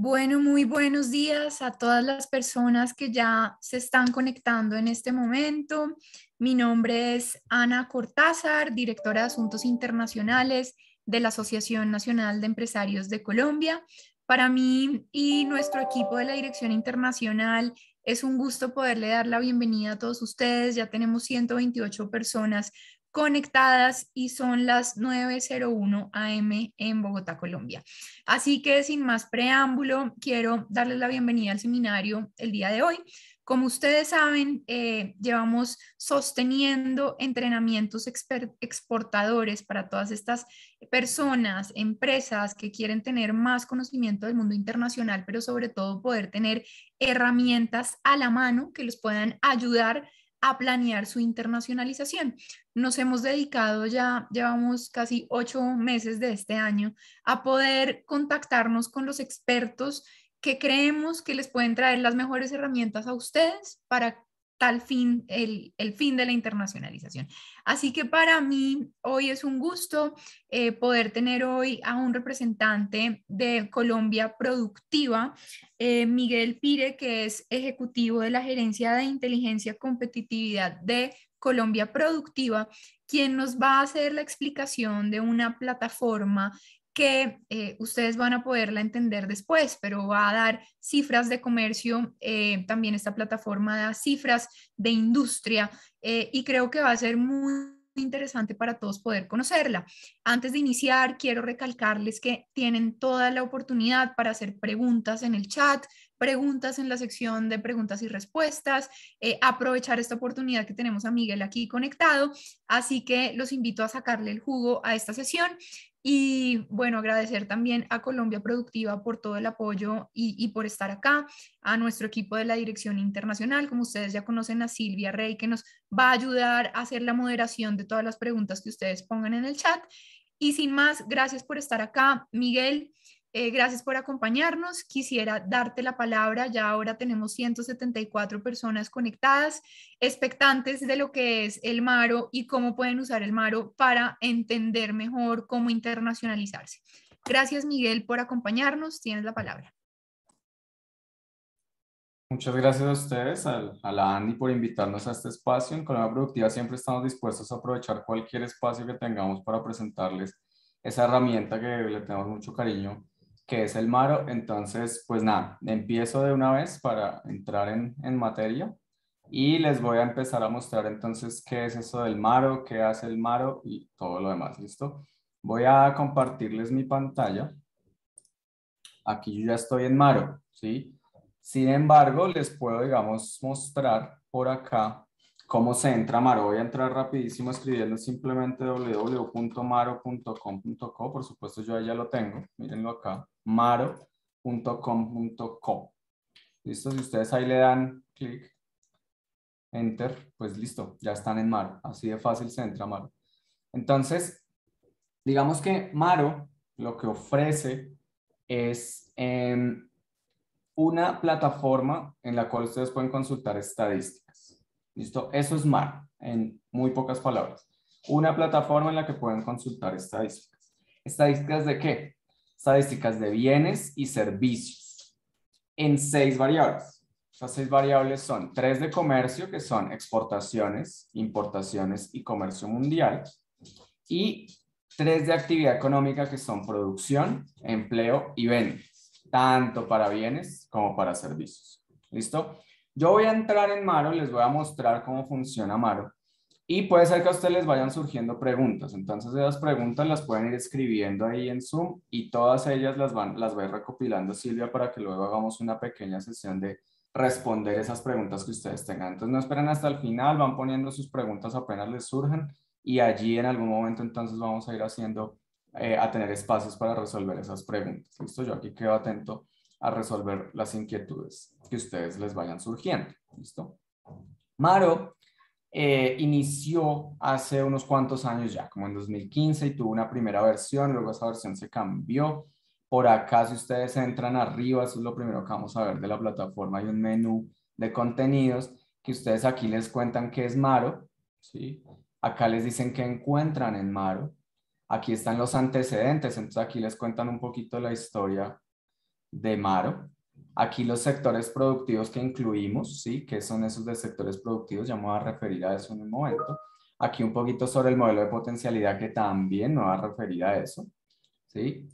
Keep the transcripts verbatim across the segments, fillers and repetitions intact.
Bueno, muy buenos días a todas las personas que ya se están conectando en este momento. Mi nombre es Ana Cortázar, directora de Asuntos Internacionales de la Asociación Nacional de Empresarios de Colombia. Para mí y nuestro equipo de la Dirección Internacional es un gusto poderle dar la bienvenida a todos ustedes. Ya tenemos ciento veintiocho personas conectadas y son las nueve cero uno a m en Bogotá, Colombia. Así que sin más preámbulo, quiero darles la bienvenida al seminario el día de hoy. Como ustedes saben, eh, llevamos sosteniendo entrenamientos exportadores para todas estas personas, empresas que quieren tener más conocimiento del mundo internacional, pero sobre todo poder tener herramientas a la mano que los puedan ayudar a planear su internacionalización. Nos hemos dedicado ya, llevamos casi ocho meses de este año a poder contactarnos con los expertos que creemos que les pueden traer las mejores herramientas a ustedes para tal fin, el, el fin de la internacionalización. Así que para mí hoy es un gusto eh, poder tener hoy a un representante de Colombia Productiva, eh, Miguel Pire, que es ejecutivo de la Gerencia de Inteligencia y Competitividad de Colombia Productiva, quien nos va a hacer la explicación de una plataforma que eh, ustedes van a poderla entender después, pero va a dar cifras de comercio, eh, también esta plataforma da cifras de industria eh, y creo que va a ser muy interesante para todos poder conocerla. Antes de iniciar, quiero recalcarles que tienen toda la oportunidad para hacer preguntas en el chat, preguntas en la sección de preguntas y respuestas, eh, aprovechar esta oportunidad que tenemos a Miguel aquí conectado, así que los invito a sacarle el jugo a esta sesión. Y bueno, agradecer también a Colombia Productiva por todo el apoyo y, y, por estar acá, a nuestro equipo de la Dirección Internacional, como ustedes ya conocen, a Silvia Rey, que nos va a ayudar a hacer la moderación de todas las preguntas que ustedes pongan en el chat. Y sin más, gracias por estar acá, Miguel. Eh, gracias por acompañarnos. Quisiera darte la palabra. Ya ahora tenemos ciento setenta y cuatro personas conectadas, expectantes de lo que es el Maro y cómo pueden usar el Maro para entender mejor cómo internacionalizarse. Gracias, Miguel, por acompañarnos. Tienes la palabra. Muchas gracias a ustedes, a, a la Andy, por invitarnos a este espacio. En Colombia Productiva siempre estamos dispuestos a aprovechar cualquier espacio que tengamos para presentarles esa herramienta que le tenemos mucho cariño, que es el Maro. Entonces, pues nada, empiezo de una vez para entrar en, en materia y les voy a empezar a mostrar entonces qué es eso del Maro, qué hace el Maro y todo lo demás, ¿listo? Voy a compartirles mi pantalla. Aquí yo ya estoy en Maro, ¿sí? Sin embargo, les puedo, digamos, mostrar por acá cómo se entra a Maro. Voy a entrar rapidísimo escribiendo simplemente w w w punto maro punto com punto co. Por supuesto, yo ya lo tengo. Mírenlo acá, maro punto com punto co. ¿Listo? Si ustedes ahí le dan clic, enter, pues listo, ya están en Maro. Así de fácil se entra a Maro. Entonces, digamos que Maro lo que ofrece es eh, una plataforma en la cual ustedes pueden consultar estadísticas. ¿Listo? Eso es Maro, en muy pocas palabras. Una plataforma en la que pueden consultar estadísticas. ¿Estadísticas de qué? Estadísticas de bienes y servicios en seis variables. Esas seis variables son tres de comercio, que son exportaciones, importaciones y comercio mundial, y tres de actividad económica, que son producción, empleo y venta, tanto para bienes como para servicios. ¿Listo? Yo voy a entrar en Maro, les voy a mostrar cómo funciona Maro y puede ser que a ustedes les vayan surgiendo preguntas. Entonces esas preguntas las pueden ir escribiendo ahí en Zoom y todas ellas las, van, las va a ir recopilando Silvia para que luego hagamos una pequeña sesión de responder esas preguntas que ustedes tengan. Entonces no esperen hasta el final, van poniendo sus preguntas apenas les surgen y allí en algún momento entonces vamos a ir haciendo, eh, a tener espacios para resolver esas preguntas. ¿Listo? Yo aquí quedo atento a resolver las inquietudes que ustedes les vayan surgiendo. ¿Listo? Maro eh, inició hace unos cuantos años ya, como en dos mil quince, y tuvo una primera versión, luego esa versión se cambió. Por acá, si ustedes entran arriba, eso es lo primero que vamos a ver de la plataforma, hay un menú de contenidos que ustedes aquí les cuentan qué es Maro, ¿sí? Acá les dicen qué encuentran en Maro. Aquí están los antecedentes, entonces aquí les cuentan un poquito la historia de Maro. Aquí los sectores productivos que incluimos, ¿sí? ¿Qué son esos de sectores productivos? Ya me voy a referir a eso en un momento. Aquí un poquito sobre el modelo de potencialidad, que también me voy a referir a eso, ¿sí?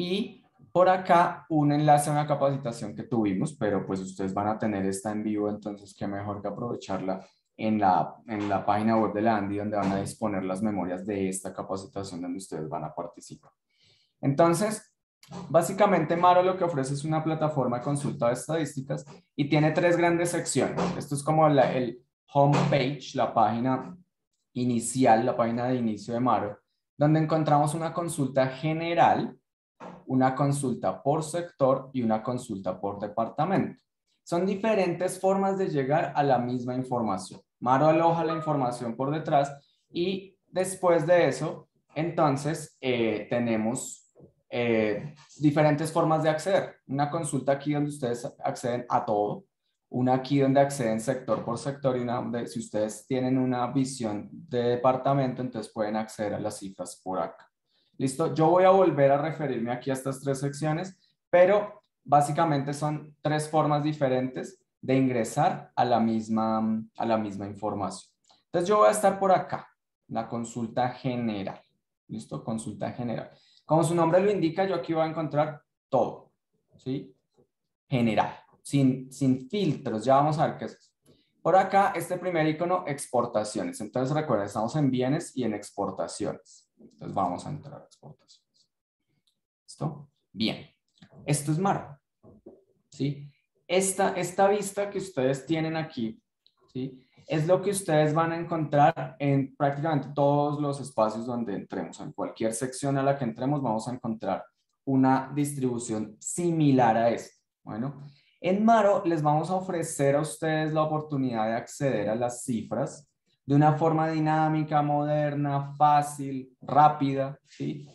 Y por acá un enlace a una capacitación que tuvimos, pero pues ustedes van a tener esta en vivo, entonces qué mejor que aprovecharla en la, en la página web de la ANDI, donde van a disponer las memorias de esta capacitación donde ustedes van a participar. Entonces, básicamente Maro lo que ofrece es una plataforma de consulta de estadísticas y tiene tres grandes secciones. Esto es como la, el homepage, la página inicial, la página de inicio de Maro, donde encontramos una consulta general, una consulta por sector y una consulta por departamento. Son diferentes formas de llegar a la misma información. Maro aloja la información por detrás y después de eso, entonces, eh, tenemos eh, diferentes formas de acceder. Una consulta aquí donde ustedes acceden a todo, una aquí donde acceden sector por sector y una donde si ustedes tienen una visión de departamento, entonces pueden acceder a las cifras por acá. ¿Listo? Yo voy a volver a referirme aquí a estas tres secciones, pero básicamente son tres formas diferentes de ingresar a la misma, a la misma información. Entonces yo voy a estar por acá, la consulta general. ¿Listo? Consulta general. Como su nombre lo indica, yo aquí voy a encontrar todo, ¿sí? General, sin, sin filtros. Ya vamos a ver qué es eso. Por acá, este primer icono, exportaciones. Entonces recuerden, estamos en bienes y en exportaciones. Entonces vamos a entrar a exportaciones. ¿Listo? Bien. Esto es Maro, ¿sí? Esta, esta vista que ustedes tienen aquí, ¿sí? Es lo que ustedes van a encontrar en prácticamente todos los espacios donde entremos. En cualquier sección a la que entremos vamos a encontrar una distribución similar a esta. Bueno, en Maro les vamos a ofrecer a ustedes la oportunidad de acceder a las cifras de una forma dinámica, moderna, fácil, rápida, ¿sí?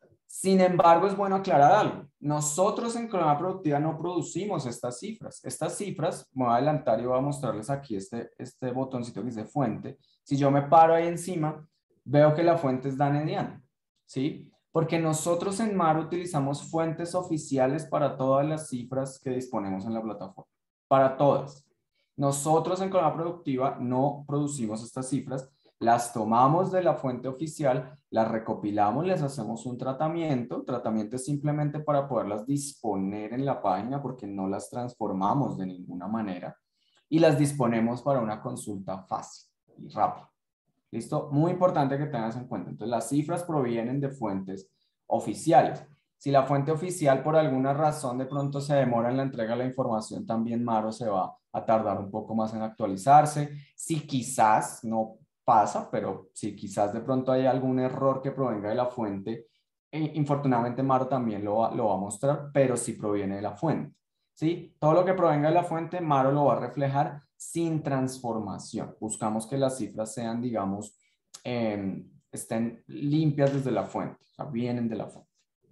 Sin embargo, es bueno aclarar algo. Nosotros en Economía Productiva no producimos estas cifras. Estas cifras, me voy a adelantar y voy a mostrarles aquí este, este botoncito que dice fuente. Si yo me paro ahí encima, veo que la fuente es Danedian, ¿sí? Porque nosotros en Maro utilizamos fuentes oficiales para todas las cifras que disponemos en la plataforma. Para todas. Nosotros en Economía Productiva no producimos estas cifras. Las tomamos de la fuente oficial, las recopilamos, les hacemos un tratamiento. Tratamiento es simplemente para poderlas disponer en la página porque no las transformamos de ninguna manera y las disponemos para una consulta fácil y rápida. ¿Listo? Muy importante que tengas en cuenta. Entonces, las cifras provienen de fuentes oficiales. Si la fuente oficial por alguna razón de pronto se demora en la entrega de la información, también Maro se va a tardar un poco más en actualizarse. Si quizás no pasa, pero si quizás de pronto hay algún error que provenga de la fuente, eh, infortunadamente Maro también lo va, lo va a mostrar, pero si proviene de la fuente, ¿sí? Todo lo que provenga de la fuente, Maro lo va a reflejar sin transformación. Buscamos que las cifras sean, digamos, eh, estén limpias desde la fuente, o sea, vienen de la fuente.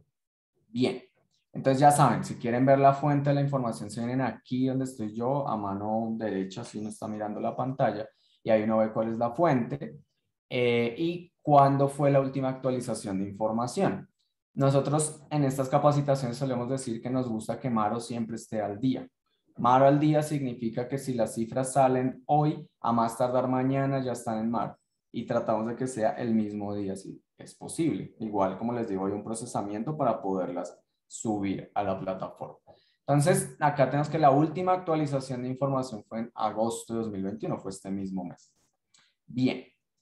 Bien, entonces ya saben, si quieren ver la fuente de la información, se vienen aquí donde estoy yo, a mano derecha, si uno está mirando la pantalla, y ahí uno ve cuál es la fuente eh, y cuándo fue la última actualización de información. Nosotros en estas capacitaciones solemos decir que nos gusta que Maro siempre esté al día. Maro al día significa que si las cifras salen hoy, a más tardar mañana ya están en Maro. Y tratamos de que sea el mismo día si es posible. Igual, como les digo, hay un procesamiento para poderlas subir a la plataforma. Entonces, acá tenemos que la última actualización de información fue en agosto de dos mil veintiuno, fue este mismo mes. Bien,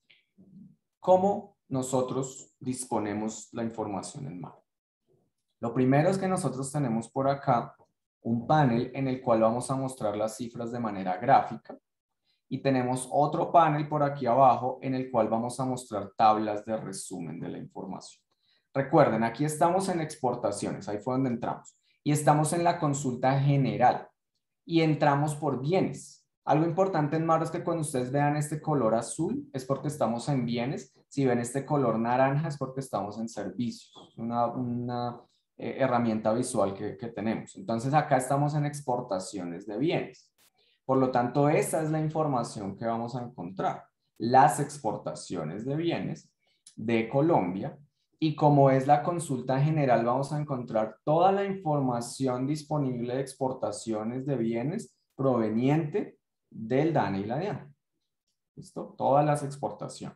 ¿cómo nosotros disponemos la información en Maro? Lo primero es que nosotros tenemos por acá un panel en el cual vamos a mostrar las cifras de manera gráfica y tenemos otro panel por aquí abajo en el cual vamos a mostrar tablas de resumen de la información. Recuerden, aquí estamos en exportaciones, ahí fue donde entramos, y estamos en la consulta general y entramos por bienes. Algo importante en Maro es que cuando ustedes vean este color azul es porque estamos en bienes, si ven este color naranja es porque estamos en servicios, una, una eh, herramienta visual que, que tenemos. Entonces acá estamos en exportaciones de bienes. Por lo tanto, esa es la información que vamos a encontrar. Las exportaciones de bienes de Colombia y como es la consulta general, vamos a encontrar toda la información disponible de exportaciones de bienes proveniente del DANE y la DIAN. ¿Listo? Todas las exportaciones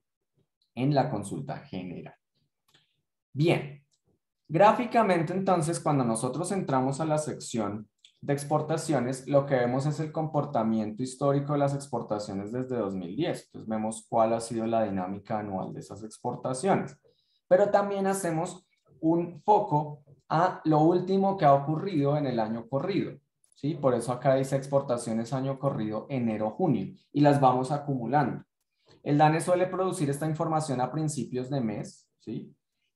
en la consulta general. Bien, gráficamente entonces cuando nosotros entramos a la sección de exportaciones, lo que vemos es el comportamiento histórico de las exportaciones desde dos mil diez. Entonces vemos cuál ha sido la dinámica anual de esas exportaciones. Pero también hacemos un foco a lo último que ha ocurrido en el año corrido, ¿sí? Por eso acá dice exportaciones año corrido enero-junio y las vamos acumulando. El DANE suele producir esta información a principios de mes, ¿sí?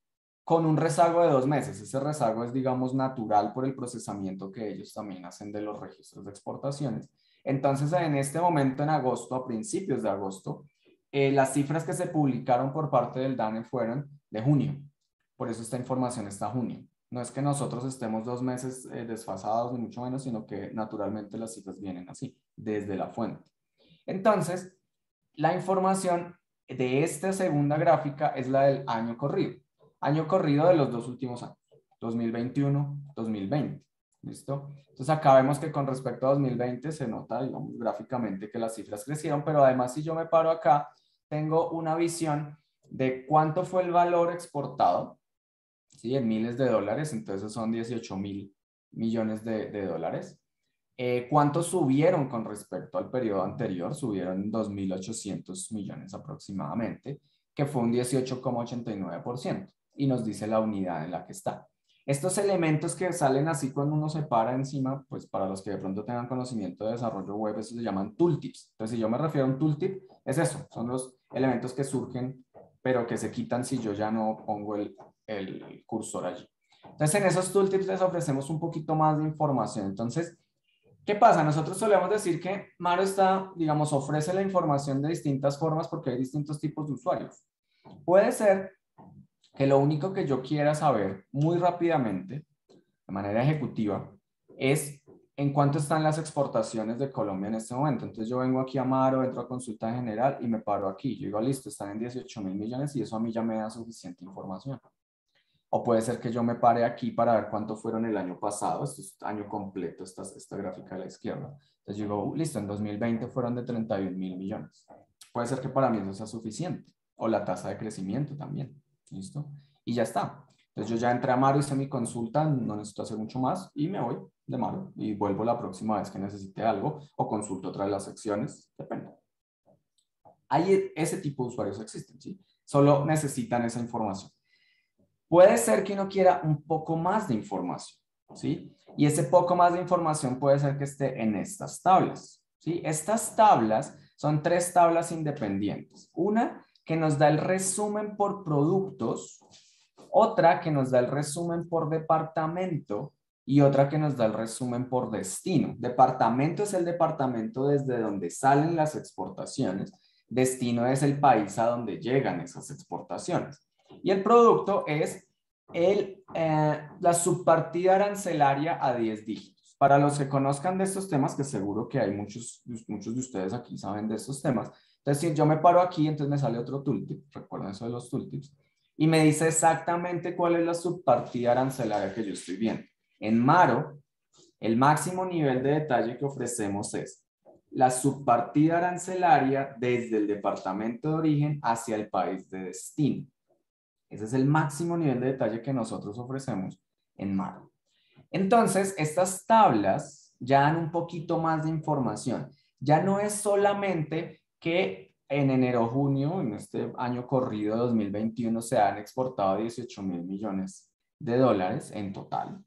Con un rezago de dos meses. Ese rezago es, digamos, natural por el procesamiento que ellos también hacen de los registros de exportaciones. Entonces, en este momento, en agosto, a principios de agosto, eh, las cifras que se publicaron por parte del DANE fueron de junio. Por eso esta información está junio. No es que nosotros estemos dos meses eh, desfasados, ni mucho menos, sino que naturalmente las cifras vienen así, desde la fuente. Entonces, la información de esta segunda gráfica es la del año corrido. Año corrido de los dos últimos años, dos mil veintiuno, dos mil veinte. ¿Listo? Entonces acá vemos que con respecto a dos mil veinte se nota, digamos, gráficamente que las cifras crecieron, pero además si yo me paro acá, tengo una visión de cuánto fue el valor exportado, ¿sí? En miles de dólares, entonces son dieciocho mil millones de, de dólares. Eh, ¿Cuánto subieron con respecto al periodo anterior? Subieron dos mil ochocientos millones aproximadamente, que fue un dieciocho coma ochenta y nueve por ciento. Y nos dice la unidad en la que está. Estos elementos que salen así cuando uno se para encima, pues para los que de pronto tengan conocimiento de desarrollo web, eso se llaman tooltips. Entonces, si yo me refiero a un tooltip, es eso, son los elementos que surgen, pero que se quitan si yo ya no pongo el, el cursor allí. Entonces, en esos tooltips les ofrecemos un poquito más de información. Entonces, ¿qué pasa? Nosotros solemos decir que Maro está, digamos, ofrece la información de distintas formas porque hay distintos tipos de usuarios. Puede ser que lo único que yo quiera saber muy rápidamente, de manera ejecutiva, es en cuánto están las exportaciones de Colombia en este momento. Entonces yo vengo aquí a Maro, entro a consulta general y me paro aquí. Yo digo, listo, están en dieciocho mil millones y eso a mí ya me da suficiente información. O puede ser que yo me pare aquí para ver cuánto fueron el año pasado, esto es año completo, esta, esta gráfica a la izquierda. Entonces yo digo, uh, listo, en dos mil veinte fueron de treinta y un mil millones. Puede ser que para mí eso sea suficiente. O la tasa de crecimiento también. ¿Listo? Y ya está. Entonces yo ya entré a Maro, hice mi consulta, no necesito hacer mucho más y me voy de Maro y vuelvo la próxima vez que necesite algo o consulto otra de las secciones, depende. Hay ese tipo de usuarios existen, ¿sí? Solo necesitan esa información. Puede ser que uno quiera un poco más de información, ¿sí? Y ese poco más de información puede ser que esté en estas tablas, ¿sí? Estas tablas son tres tablas independientes. Una que nos da el resumen por productos, otra que nos da el resumen por departamento y otra que nos da el resumen por destino. Departamento es el departamento desde donde salen las exportaciones, destino es el país a donde llegan esas exportaciones. Y el producto es el, eh, la subpartida arancelaria a diez dígitos. Para los que conozcan de estos temas, que seguro que hay muchos, muchos de ustedes aquí saben de estos temas, entonces si yo me paro aquí, entonces me sale otro tooltip, recuerden eso de los tooltips, y me dice exactamente cuál es la subpartida arancelaria que yo estoy viendo. En Maro, el máximo nivel de detalle que ofrecemos es la subpartida arancelaria desde el departamento de origen hacia el país de destino. Ese es el máximo nivel de detalle que nosotros ofrecemos en Maro. Entonces, estas tablas ya dan un poquito más de información. Ya no es solamente que en enero-junio, en este año corrido dos mil veintiuno, se han exportado dieciocho mil millones de dólares en total,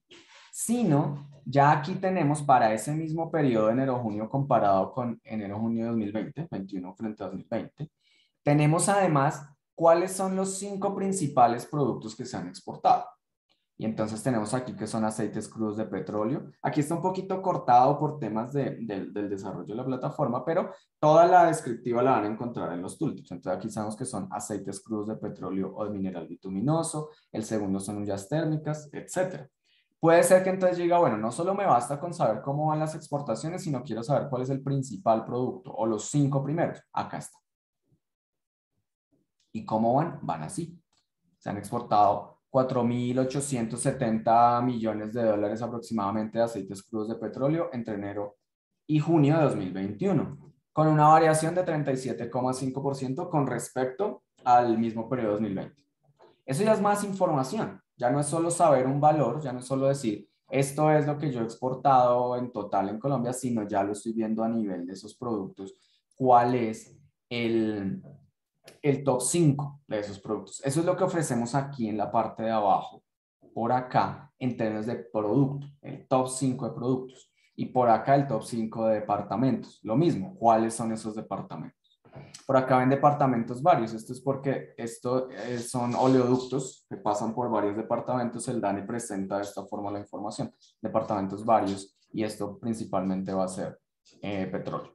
sino ya aquí tenemos para ese mismo periodo de enero-junio comparado con enero-junio de dos mil veinte, veintiuno frente a dos mil veinte, tenemos además cuáles son los cinco principales productos que se han exportado. Y entonces tenemos aquí que son aceites crudos de petróleo. Aquí está un poquito cortado por temas de, de, del desarrollo de la plataforma, pero toda la descriptiva la van a encontrar en los tooltips. Entonces aquí sabemos que son aceites crudos de petróleo o de mineral bituminoso. El segundo son ollas térmicas, etcétera. Puede ser que entonces diga, bueno, no solo me basta con saber cómo van las exportaciones, sino quiero saber cuál es el principal producto o los cinco primeros. Acá está. ¿Y cómo van? Van así. Se han exportado cuatro mil ochocientos setenta millones de dólares aproximadamente de aceites crudos de petróleo entre enero y junio de dos mil veintiuno, con una variación de treinta y siete coma cinco por ciento con respecto al mismo periodo de dos mil veinte. Eso ya es más información, ya no es solo saber un valor, ya no es solo decir esto es lo que yo he exportado en total en Colombia, sino ya lo estoy viendo a nivel de esos productos, cuál es el, el top cinco de esos productos. Eso es lo que ofrecemos aquí en la parte de abajo, por acá, en términos de producto, el top cinco de productos. Y por acá el top cinco de departamentos. Lo mismo, ¿cuáles son esos departamentos? Por acá ven departamentos varios. Esto es porque esto eh, son oleoductos que pasan por varios departamentos. El DANE presenta de esta forma la información. Departamentos varios y esto principalmente va a ser eh, petróleo.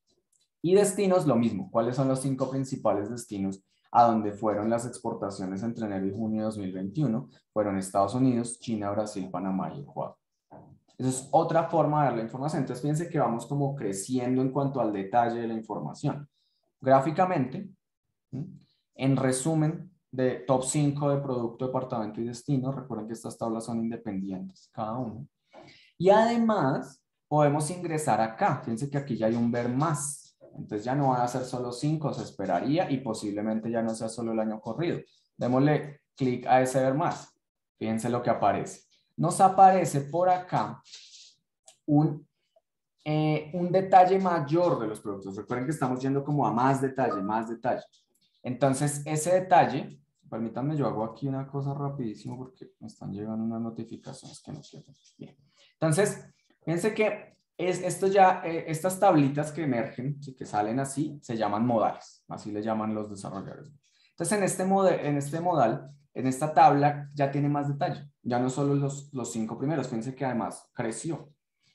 Y destinos, lo mismo. ¿Cuáles son los cinco principales destinos a donde fueron las exportaciones entre enero y junio de dos mil veintiuno? Fueron Estados Unidos, China, Brasil, Panamá y Ecuador. Esa es otra forma de ver la información. Entonces, fíjense que vamos como creciendo en cuanto al detalle de la información. Gráficamente, en resumen de top cinco de producto, departamento y destino, recuerden que estas tablas son independientes, cada uno. Y además, podemos ingresar acá. Fíjense que aquí ya hay un ver más. Entonces ya no van a ser solo cinco, se esperaría y posiblemente ya no sea solo el año corrido. Démosle clic a ese ver más. Fíjense lo que aparece. Nos aparece por acá un, eh, un detalle mayor de los productos. Recuerden que estamos yendo como a más detalle, más detalle. Entonces, ese detalle, permítanme, yo hago aquí una cosa rapidísimo porque me están llegando unas notificaciones que no quiero. Bien. Entonces, fíjense que es, esto ya, eh, estas tablitas que emergen, ¿sí? Que salen así, se llaman modales. Así le llaman los desarrolladores. Entonces, en este, model, en este modal, en esta tabla, ya tiene más detalle. Ya no solo los, los cinco primeros, fíjense que además creció.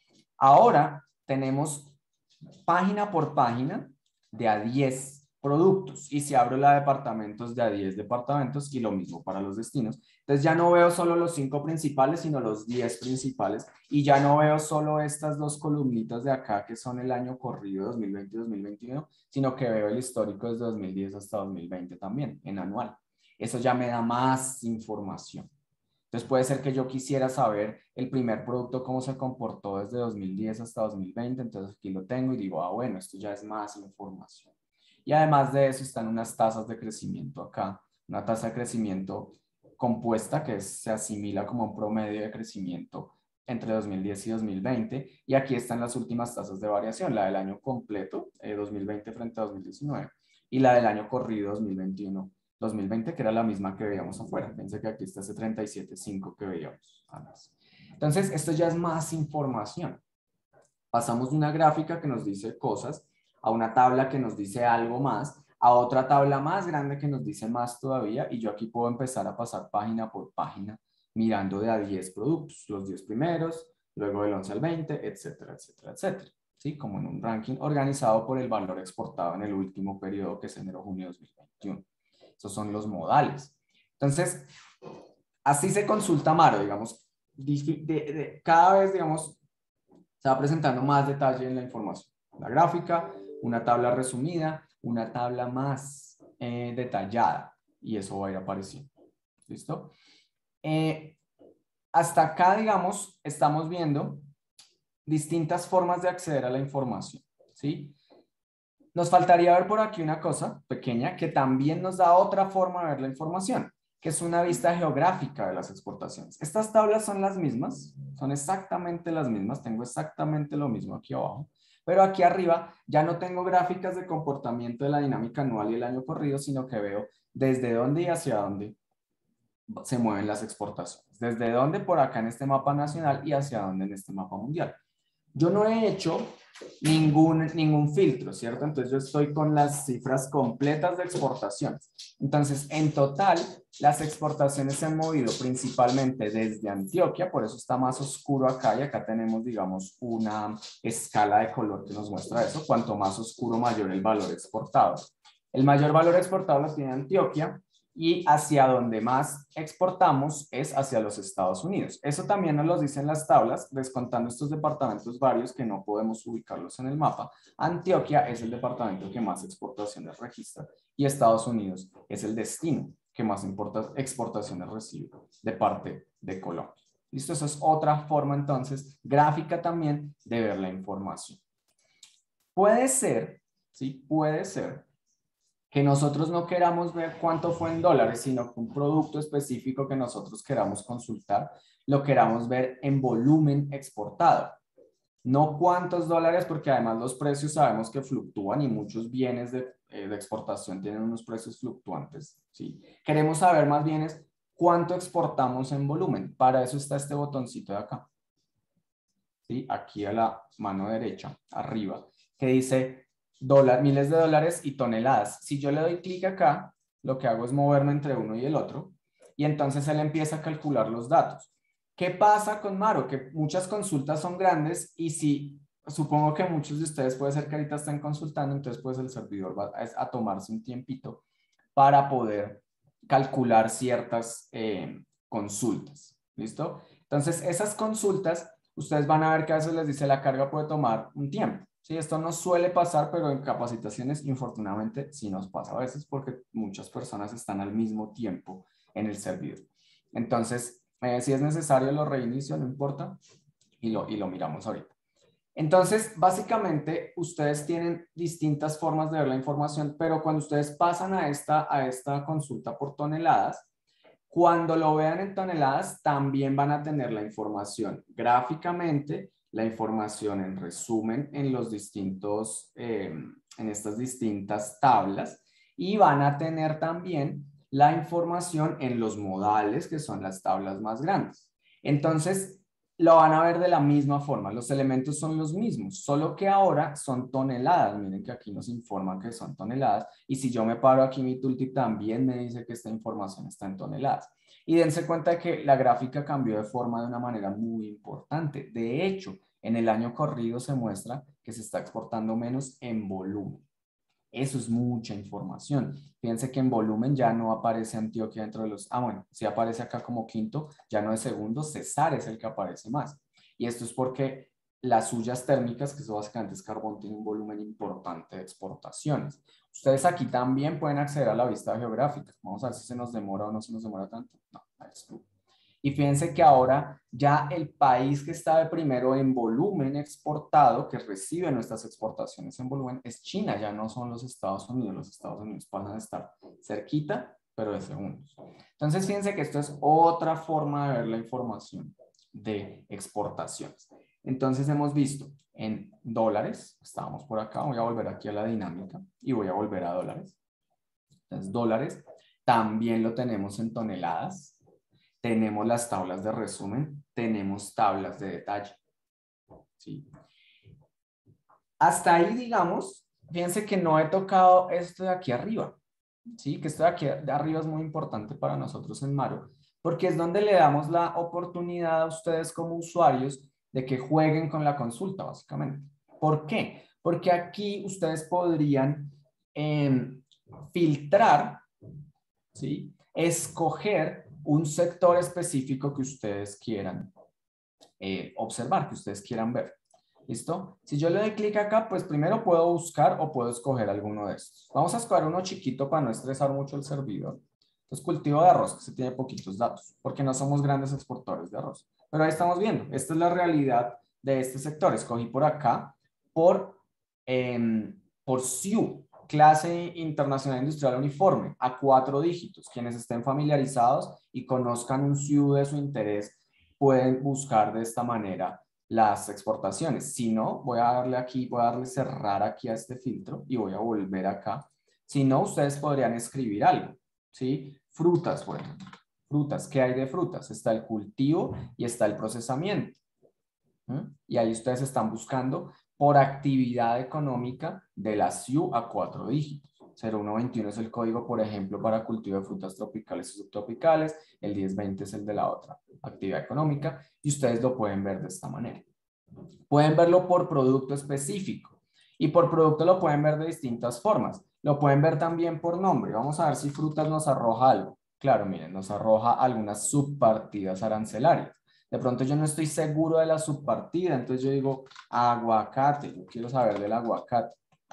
Ahora tenemos página por página de a diez productos y si abro la de departamentos de a diez departamentos y lo mismo para los destinos. Entonces ya no veo solo los cinco principales, sino los diez principales y ya no veo solo estas dos columnitas de acá que son el año corrido dos mil veinte y dos mil veintiuno, sino que veo el histórico desde dos mil diez hasta dos mil veinte también en anual. Eso ya me da más información. Entonces puede ser que yo quisiera saber el primer producto cómo se comportó desde dos mil diez hasta dos mil veinte, entonces aquí lo tengo y digo, ah, bueno, esto ya es más información. Y además de eso están unas tasas de crecimiento acá, una tasa de crecimiento compuesta que es, se asimila como un promedio de crecimiento entre dos mil diez y dos mil veinte, y aquí están las últimas tasas de variación, la del año completo, eh, dos mil veinte frente a dos mil diecinueve, y la del año corrido dos mil veintiuno. dos mil veinte, que era la misma que veíamos afuera. Fíjense que aquí está ese treinta y siete punto cinco que veíamos antes. Entonces, esto ya es más información. Pasamos de una gráfica que nos dice cosas a una tabla que nos dice algo más, a otra tabla más grande que nos dice más todavía, y yo aquí puedo empezar a pasar página por página mirando de a diez productos, los diez primeros, luego del once al veinte, etcétera, etcétera, etcétera. ¿Sí? Como en un ranking organizado por el valor exportado en el último periodo que es enero-junio de dos mil veintiuno. Esos son los modales. Entonces, así se consulta Maro, digamos, de, de, de, cada vez, digamos, se va presentando más detalle en la información. La gráfica, una tabla resumida, una tabla más eh, detallada, y eso va a ir apareciendo. ¿Listo? Eh, hasta acá, digamos, estamos viendo distintas formas de acceder a la información, ¿sí? Nos faltaría ver por aquí una cosa pequeña que también nos da otra forma de ver la información, que es una vista geográfica de las exportaciones. Estas tablas son las mismas, son exactamente las mismas, tengo exactamente lo mismo aquí abajo, pero aquí arriba ya no tengo gráficas de comportamiento de la dinámica anual y el año corrido, sino que veo desde dónde y hacia dónde se mueven las exportaciones, desde dónde por acá en este mapa nacional y hacia dónde en este mapa mundial. Yo no he hecho ningún, ningún filtro, ¿cierto? Entonces yo estoy con las cifras completas de exportaciones. Entonces, en total, las exportaciones se han movido principalmente desde Antioquia, por eso está más oscuro acá y acá tenemos, digamos, una escala de color que nos muestra eso. Cuanto más oscuro, mayor el valor exportado. El mayor valor exportado lo tiene Antioquia, y hacia donde más exportamos es hacia los Estados Unidos. Eso también nos lo dicen las tablas, descontando estos departamentos varios que no podemos ubicarlos en el mapa. Antioquia es el departamento que más exportaciones registra y Estados Unidos es el destino. que más importa, exportaciones recibe de parte de Colombia. ¿Listo? Esa es otra forma entonces gráfica también de ver la información. Puede ser, ¿sí? Puede ser que nosotros no queramos ver cuánto fue en dólares, sino que un producto específico que nosotros queramos consultar, lo queramos ver en volumen exportado. No cuántos dólares, porque además los precios sabemos que fluctúan y muchos bienes de, eh, de exportación tienen unos precios fluctuantes, ¿sí? Queremos saber más bien es cuánto exportamos en volumen. Para eso está este botoncito de acá, ¿sí? Aquí a la mano derecha, arriba, que dice dólar, miles de dólares y toneladas. Si yo le doy clic acá, lo que hago es moverme entre uno y el otro, y entonces él empieza a calcular los datos. ¿Qué pasa con Maro? Que muchas consultas son grandes y si, supongo que muchos de ustedes puede ser que ahorita estén consultando, entonces pues el servidor va a, a tomarse un tiempito para poder calcular ciertas eh, consultas. ¿Listo? Entonces esas consultas, ustedes van a ver que a veces les dice la carga puede tomar un tiempo. Sí, esto no suele pasar, pero en capacitaciones, infortunadamente, sí nos pasa a veces porque muchas personas están al mismo tiempo en el servidor. Entonces, Eh, si es necesario lo reinicio, no importa, y lo, y lo miramos ahorita. Entonces, básicamente, ustedes tienen distintas formas de ver la información, pero cuando ustedes pasan a esta, a esta consulta por toneladas, cuando lo vean en toneladas, también van a tener la información gráficamente, la información en resumen en los distintos, eh, en estas distintas tablas, y van a tener también la información en los modales, que son las tablas más grandes. Entonces, lo van a ver de la misma forma. Los elementos son los mismos, solo que ahora son toneladas. Miren que aquí nos informan que son toneladas. Y si yo me paro aquí, mi tooltip también me dice que esta información está en toneladas. Y dense cuenta de que la gráfica cambió de forma de una manera muy importante. De hecho, en el año corrido se muestra que se está exportando menos en volumen. Eso es mucha información. Fíjense que en volumen ya no aparece Antioquia dentro de los... Ah, bueno, sí aparece acá como quinto, ya no es segundo, Cesar es el que aparece más. Y esto es porque las suyas térmicas, que eso básicamente es carbón, tienen un volumen importante de exportaciones. Ustedes aquí también pueden acceder a la vista geográfica. Vamos a ver si se nos demora o no se nos demora tanto. No, ahí estuvo. Y fíjense que ahora ya el país que está de primero en volumen exportado, que recibe nuestras exportaciones en volumen, es China, ya no son los Estados Unidos. Los Estados Unidos pasan a estar cerquita, pero de segundos. Entonces fíjense que esto es otra forma de ver la información de exportaciones. Entonces hemos visto en dólares, estábamos por acá, voy a volver aquí a la dinámica y voy a volver a dólares. Entonces dólares, también lo tenemos en toneladas. Tenemos las tablas de resumen, tenemos tablas de detalle. ¿Sí? Hasta ahí, digamos, fíjense que no he tocado esto de aquí arriba. ¿Sí? Que esto de aquí de arriba es muy importante para nosotros en Maro, porque es donde le damos la oportunidad a ustedes como usuarios de que jueguen con la consulta, básicamente. ¿Por qué? Porque aquí ustedes podrían eh, filtrar, ¿sí? Escoger un sector específico que ustedes quieran eh, observar, que ustedes quieran ver. ¿Listo? Si yo le doy clic acá, pues primero puedo buscar o puedo escoger alguno de estos. Vamos a escoger uno chiquito para no estresar mucho el servidor. Entonces, cultivo de arroz, que se tiene poquitos datos, porque no somos grandes exportadores de arroz. Pero ahí estamos viendo, esta es la realidad de este sector. Escogí por acá, por, eh, por S I U, Clase Internacional Industrial Uniforme, a cuatro dígitos. Quienes estén familiarizados y conozcan un S I U de su interés, pueden buscar de esta manera las exportaciones. Si no, voy a darle aquí, voy a darle cerrar aquí a este filtro y voy a volver acá. Si no, ustedes podrían escribir algo, ¿sí? Frutas, bueno, frutas. ¿Qué hay de frutas? Está el cultivo y está el procesamiento. ¿Mm? Y ahí ustedes están buscando por actividad económica de la S I U a cuatro dígitos. cero uno veintiuno es el código, por ejemplo, para cultivo de frutas tropicales y subtropicales. El diez veinte es el de la otra actividad económica y ustedes lo pueden ver de esta manera. Pueden verlo por producto específico y por producto lo pueden ver de distintas formas. Lo pueden ver también por nombre. Vamos a ver si frutas nos arroja algo. Claro, miren, nos arroja algunas subpartidas arancelarias. De pronto yo no estoy seguro de la subpartida, entonces yo digo aguacate, yo quiero saber del aguacate.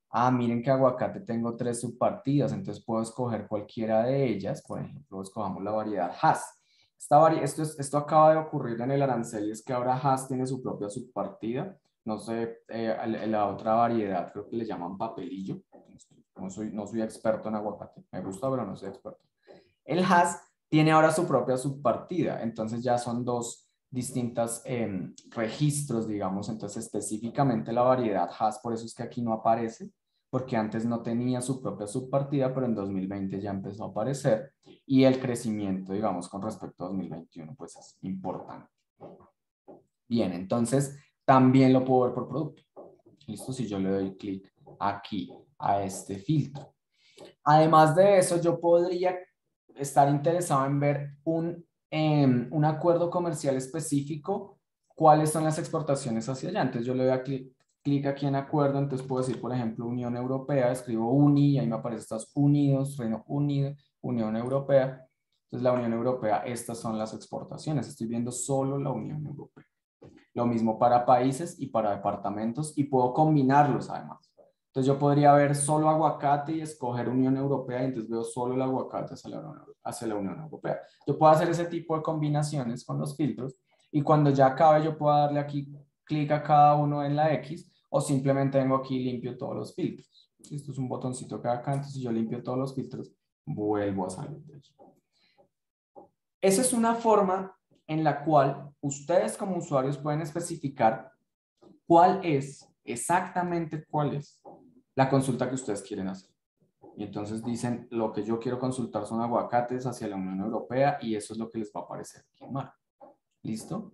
Ah, miren que aguacate tengo tres subpartidas, entonces puedo escoger cualquiera de ellas. Por ejemplo, escojamos la variedad Hass. Esta vari esto, es, esto acaba de ocurrir en el arancel, y es que ahora Hass tiene su propia subpartida. No sé, eh, la otra variedad creo que le llaman papelillo. No soy, no soy experto en aguacate. Me gusta, pero no soy experto. El Hass tiene ahora su propia subpartida, entonces ya son dos distintas eh, registros, digamos. Entonces específicamente la variedad Hass, por eso es que aquí no aparece, porque antes no tenía su propia subpartida, pero en dos mil veinte ya empezó a aparecer, y el crecimiento, digamos, con respecto a dos mil veintiuno, pues es importante. Bien, entonces también lo puedo ver por producto. Listo, si yo le doy clic aquí a este filtro. Además de eso, yo podría estar interesado en ver un, eh, un acuerdo comercial específico, cuáles son las exportaciones hacia allá. Entonces yo le doy a clic, clic aquí en acuerdo, entonces puedo decir, por ejemplo, Unión Europea, escribo UNI, y ahí me aparece Estados Unidos, Reino Unido, Unión Europea. Entonces la Unión Europea, estas son las exportaciones, estoy viendo solo la Unión Europea. Lo mismo para países y para departamentos, y puedo combinarlos además. Entonces yo podría ver solo aguacate y escoger Unión Europea, y entonces veo solo el aguacate hacia la, Unión, hacia la Unión Europea. Yo puedo hacer ese tipo de combinaciones con los filtros, y cuando ya acabe yo puedo darle aquí clic a cada uno en la X, o simplemente vengo aquí y limpio todos los filtros. Esto es un botoncito que acá, entonces si yo limpio todos los filtros, vuelvo a salir de allí. Esa es una forma en la cual ustedes como usuarios pueden especificar cuál es, exactamente cuál es la consulta que ustedes quieren hacer. Y entonces dicen, lo que yo quiero consultar son aguacates hacia la Unión Europea, y eso es lo que les va a aparecer aquí en marco. ¿Listo?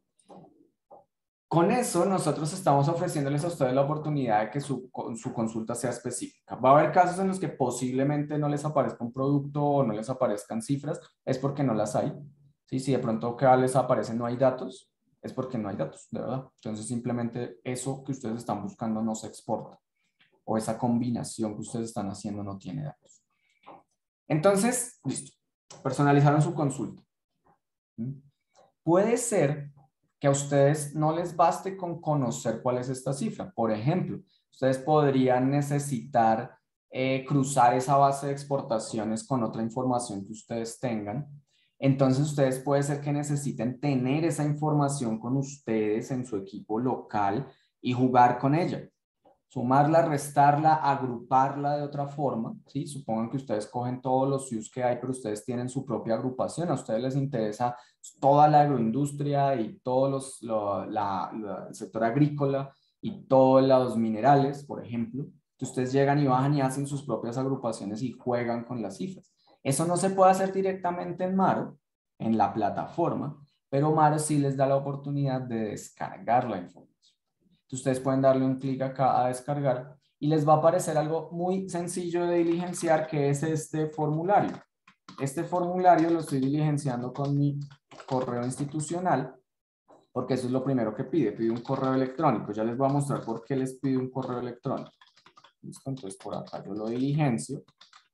Con eso nosotros estamos ofreciéndoles a ustedes la oportunidad de que su, su consulta sea específica. Va a haber casos en los que posiblemente no les aparezca un producto o no les aparezcan cifras, es porque no las hay. ¿Sí? Si de pronto acá les aparece no hay datos, es porque no hay datos, de verdad. Entonces simplemente eso que ustedes están buscando no se exporta, o esa combinación que ustedes están haciendo no tiene datos. Entonces, listo. Personalizaron su consulta. ¿Mm? Puede ser que a ustedes no les baste con conocer cuál es esta cifra. Por ejemplo, ustedes podrían necesitar eh, cruzar esa base de exportaciones con otra información que ustedes tengan. Entonces, ustedes puede ser que necesiten tener esa información con ustedes en su equipo local y jugar con ella. Sumarla, restarla, agruparla de otra forma, ¿sí? Supongan que ustedes cogen todos los use que hay, pero ustedes tienen su propia agrupación. A ustedes les interesa toda la agroindustria y todo los, lo, la, la, el sector agrícola y todos los minerales, por ejemplo. Que ustedes llegan y bajan y hacen sus propias agrupaciones y juegan con las cifras. Eso no se puede hacer directamente en Maro, en la plataforma, pero Maro sí les da la oportunidad de descargar la información. Ustedes pueden darle un clic acá a descargar y les va a aparecer algo muy sencillo de diligenciar, que es este formulario. Este formulario lo estoy diligenciando con mi correo institucional, porque eso es lo primero que pide. Pide un correo electrónico. Ya les voy a mostrar por qué les pide un correo electrónico. ¿Listo? Entonces por acá yo lo diligencio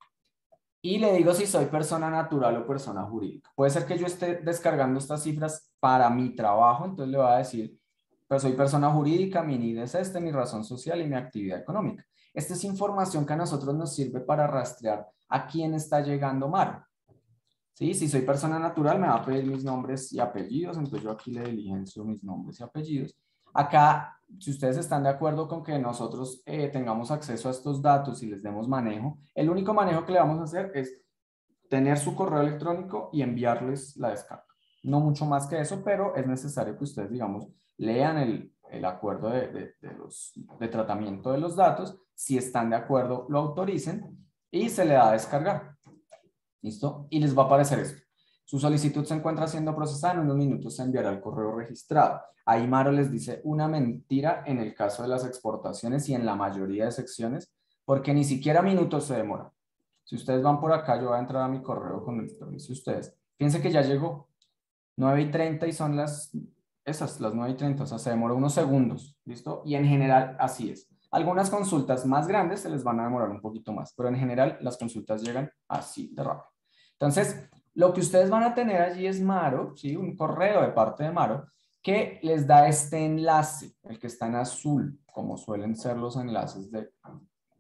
y le digo si soy persona natural o persona jurídica. Puede ser que yo esté descargando estas cifras para mi trabajo, entonces le voy a decir: pero soy persona jurídica, mi N I D es este, mi razón social y mi actividad económica. Esta es información que a nosotros nos sirve para rastrear a quién está llegando Maro. ¿Sí? Si soy persona natural, me va a pedir mis nombres y apellidos, entonces yo aquí le diligencio mis nombres y apellidos. Acá, si ustedes están de acuerdo con que nosotros eh, tengamos acceso a estos datos y les demos manejo, el único manejo que le vamos a hacer es tener su correo electrónico y enviarles la descarga. No mucho más que eso, pero es necesario que ustedes, digamos, lean el, el acuerdo de, de, de, los, de tratamiento de los datos. Si están de acuerdo, lo autoricen y se le da a descargar. ¿Listo? Y les va a aparecer esto. Su solicitud se encuentra siendo procesada, en unos minutos se enviará el correo registrado. Ahí Maro les dice una mentira en el caso de las exportaciones y en la mayoría de secciones, porque ni siquiera minutos se demora. Si ustedes van por acá, yo voy a entrar a mi correo con el permiso de ustedes. Fíjense que ya llegó nueve y treinta y son las, esas, las nueve y treinta, o sea, se demora unos segundos, ¿listo? Y en general así es. Algunas consultas más grandes se les van a demorar un poquito más, pero en general las consultas llegan así de rápido. Entonces, lo que ustedes van a tener allí es Maro, ¿sí? Un correo de parte de Maro que les da este enlace, el que está en azul, como suelen ser los enlaces de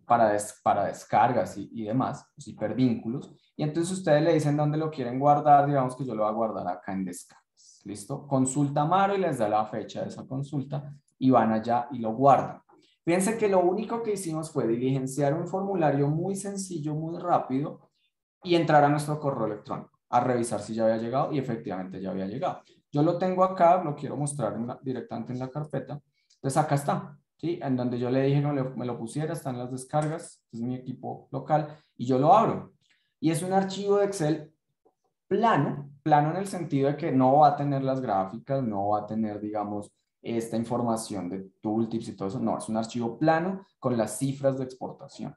para, des, para descargas y, y demás, los hipervínculos. Y entonces ustedes le dicen dónde lo quieren guardar, digamos que yo lo voy a guardar acá en descargas. ¿Listo? Consulta Maro y les da la fecha de esa consulta y van allá y lo guardan. Fíjense que lo único que hicimos fue diligenciar un formulario muy sencillo, muy rápido y entrar a nuestro correo electrónico a revisar si ya había llegado y efectivamente ya había llegado. Yo lo tengo acá, lo quiero mostrar en la, directamente en la carpeta. Entonces acá está, ¿sí? En donde yo le dije que me lo, me lo pusiera, están las descargas, es mi equipo local y yo lo abro. Y es un archivo de Excel plano, plano en el sentido de que no va a tener las gráficas, no va a tener, digamos, esta información de tooltips y todo eso. No, es un archivo plano con las cifras de exportación.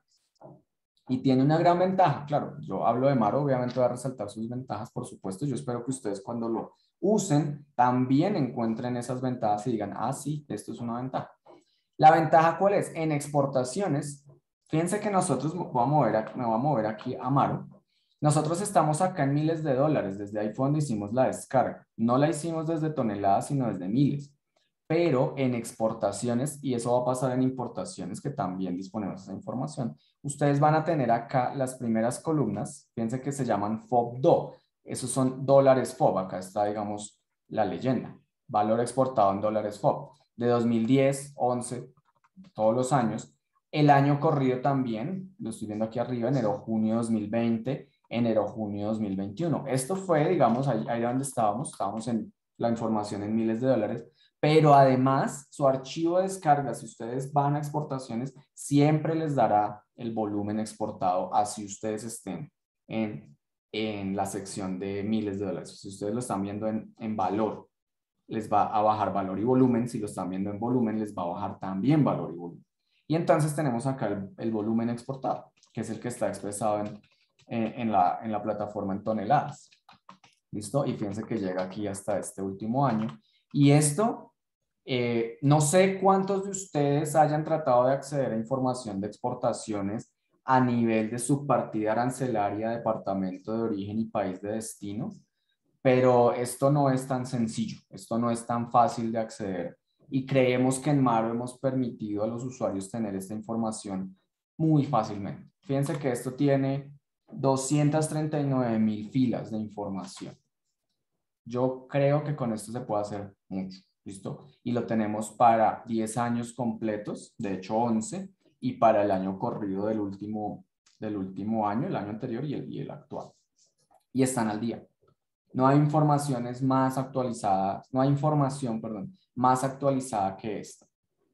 Y tiene una gran ventaja, claro, yo hablo de Maro, obviamente voy a resaltar sus ventajas, por supuesto. Yo espero que ustedes cuando lo usen también encuentren esas ventajas y digan, ah, sí, esto es una ventaja. ¿La ventaja cuál es? En exportaciones, fíjense que nosotros, me voy a mover aquí, me voy a mover aquí a Maro. Nosotros estamos acá en miles de dólares, desde ahí fue donde hicimos la descarga. No la hicimos desde toneladas, sino desde miles. Pero en exportaciones, y eso va a pasar en importaciones, que también disponemos de esa información, ustedes van a tener acá las primeras columnas, fíjense que se llaman F O B D O. Esos son dólares F O B, acá está, digamos, la leyenda. Valor exportado en dólares F O B. De dos mil diez, once, todos los años. El año corrido también, lo estoy viendo aquí arriba, enero-junio dos mil veinte, enero-junio dos mil veintiuno. Esto fue, digamos, ahí, ahí donde estábamos, estábamos en la información en miles de dólares, pero además su archivo de descarga, si ustedes van a exportaciones, siempre les dará el volumen exportado, así ustedes estén en, en la sección de miles de dólares. Si ustedes lo están viendo en, en valor, les va a bajar valor y volumen. Si lo están viendo en volumen, les va a bajar también valor y volumen. Y entonces tenemos acá el, el volumen exportado, que es el que está expresado en, en, en, la, en la plataforma en toneladas. ¿Listo? Y fíjense que llega aquí hasta este último año. Y esto, eh, no sé cuántos de ustedes hayan tratado de acceder a información de exportaciones a nivel de subpartida arancelaria, departamento de origen y país de destino, pero esto no es tan sencillo, esto no es tan fácil de acceder. Y creemos que en Maro hemos permitido a los usuarios tener esta información muy fácilmente. Fíjense que esto tiene doscientas treinta y nueve mil filas de información. Yo creo que con esto se puede hacer mucho, ¿listo? Y lo tenemos para diez años completos, de hecho once, y para el año corrido del último, del último año, el año anterior y el, y el actual. Y están al día. No hay informaciones más actualizadas, no hay información, perdón, más actualizada que esta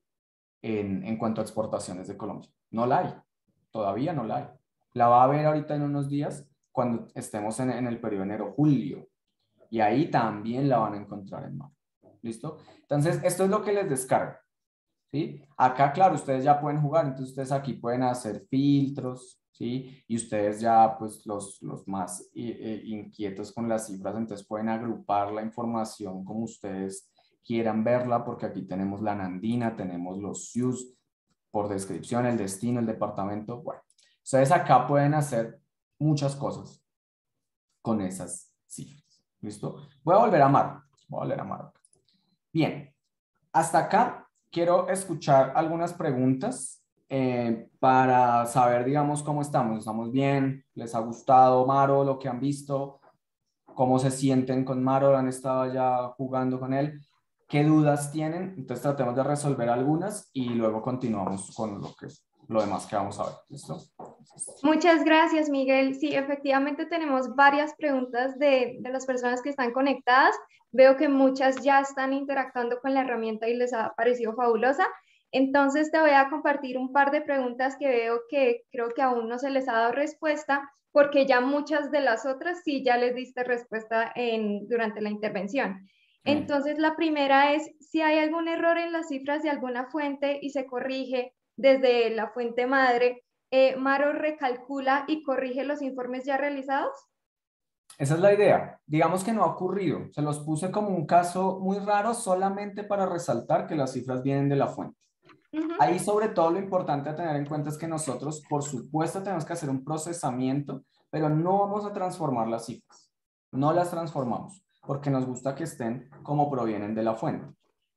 en, en cuanto a exportaciones de Colombia. No la hay, todavía no la hay. La va a ver ahorita en unos días cuando estemos en, en el periodo enero-julio. Y ahí también la van a encontrar en Maro. ¿Listo? Entonces, esto es lo que les descarga. ¿Sí? Acá, claro, ustedes ya pueden jugar, entonces ustedes aquí pueden hacer filtros, ¿sí? Y ustedes ya, pues, los, los más eh, inquietos con las cifras, entonces pueden agrupar la información como ustedes quieran verla, porque aquí tenemos la Nandina, tenemos los S U S por descripción, el destino, el departamento. Bueno, ustedes acá pueden hacer muchas cosas con esas cifras. ¿Listo? Voy a volver a Maro. Voy a volver a Maro. Bien, hasta acá quiero escuchar algunas preguntas eh, para saber, digamos, cómo estamos. ¿Estamos bien? ¿Les ha gustado Maro, lo que han visto? ¿Cómo se sienten con Maro? ¿Han estado ya jugando con él? ¿Qué dudas tienen? Entonces tratemos de resolver algunas y luego continuamos con lo, que, lo demás que vamos a ver. ¿Listo? Muchas gracias, Miguel. Sí, efectivamente tenemos varias preguntas de, de las personas que están conectadas. Veo que muchas ya están interactuando con la herramienta y les ha parecido fabulosa. Entonces te voy a compartir un par de preguntas que veo que creo que aún no se les ha dado respuesta, porque ya muchas de las otras sí ya les diste respuesta en, durante la intervención. Entonces la primera es si hay algún error en las cifras de alguna fuente y se corrige desde la fuente madre, Eh, Maro recalcula y corrige los informes ya realizados. Esa es la idea. Digamos que no ha ocurrido. Se los puse como un caso muy raro solamente para resaltar que las cifras vienen de la fuente. Uh-huh. Ahí sobre todo lo importante a tener en cuenta es que nosotros, por supuesto, tenemos que hacer un procesamiento, pero no vamos a transformar las cifras. No las transformamos porque nos gusta que estén como provienen de la fuente.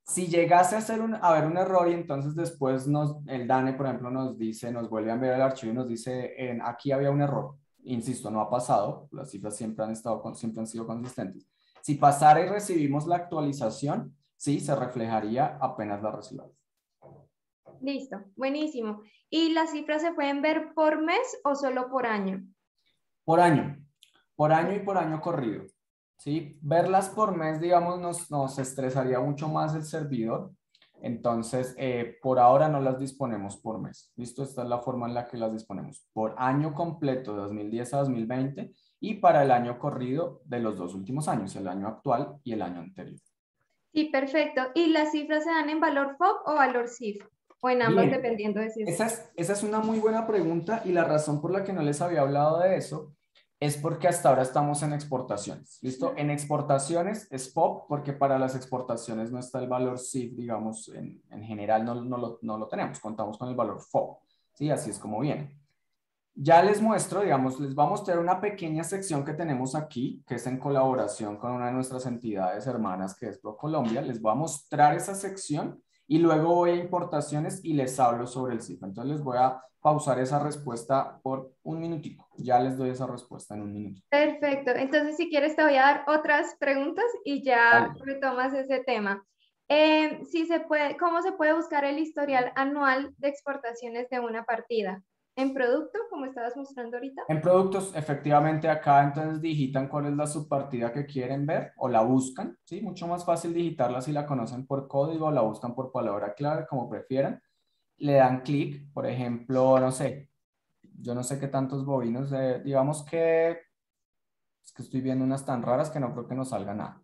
Si llegase a hacer un, a haber un error y entonces después nos, el DANE, por ejemplo, nos dice, nos vuelve a enviar el archivo y nos dice, en, aquí había un error. Insisto, no ha pasado, las cifras siempre han, estado, siempre han sido consistentes. Si pasara y recibimos la actualización, sí, se reflejaría apenas la recibamos. Listo, buenísimo. ¿Y las cifras se pueden ver por mes o solo por año? Por año, por año y por año corrido. ¿Sí? Verlas por mes, digamos, nos, nos estresaría mucho más el servidor. Entonces, eh, por ahora no las disponemos por mes. ¿Listo? Esta es la forma en la que las disponemos. Por año completo de dos mil diez a dos mil veinte y para el año corrido de los dos últimos años, el año actual y el año anterior. Sí, perfecto. ¿Y las cifras se dan en valor F O B o valor C I F? O en ambas, Bien, dependiendo de si es... esa es, esa es una muy buena pregunta y la razón por la que no les había hablado de eso es porque hasta ahora estamos en exportaciones. ¿Listo? En exportaciones es F O B porque para las exportaciones no está el valor C I F, digamos, en, en general no, no, lo, no lo tenemos, contamos con el valor F O B. ¿Sí? Así es como viene. Ya les muestro, digamos, les voy a mostrar una pequeña sección que tenemos aquí, que es en colaboración con una de nuestras entidades hermanas, que es ProColombia. Les voy a mostrar esa sección y luego voy a importaciones y les hablo sobre el C I F. Entonces les voy a pausar esa respuesta por un minutico. Ya les doy esa respuesta en un minuto. Perfecto. Entonces, si quieres, te voy a dar otras preguntas y ya Vale. retomas ese tema. Eh, si se puede, ¿cómo se puede buscar el historial anual de exportaciones de una partida? ¿En producto, como estabas mostrando ahorita? En productos, efectivamente, acá entonces digitan cuál es la subpartida que quieren ver o la buscan, ¿sí? Mucho más fácil digitarla si la conocen por código o la buscan por palabra clave, como prefieran. Le dan clic, por ejemplo, no sé, yo no sé qué tantos bovinos, eh, digamos que, es que estoy viendo unas tan raras que no creo que nos salga nada.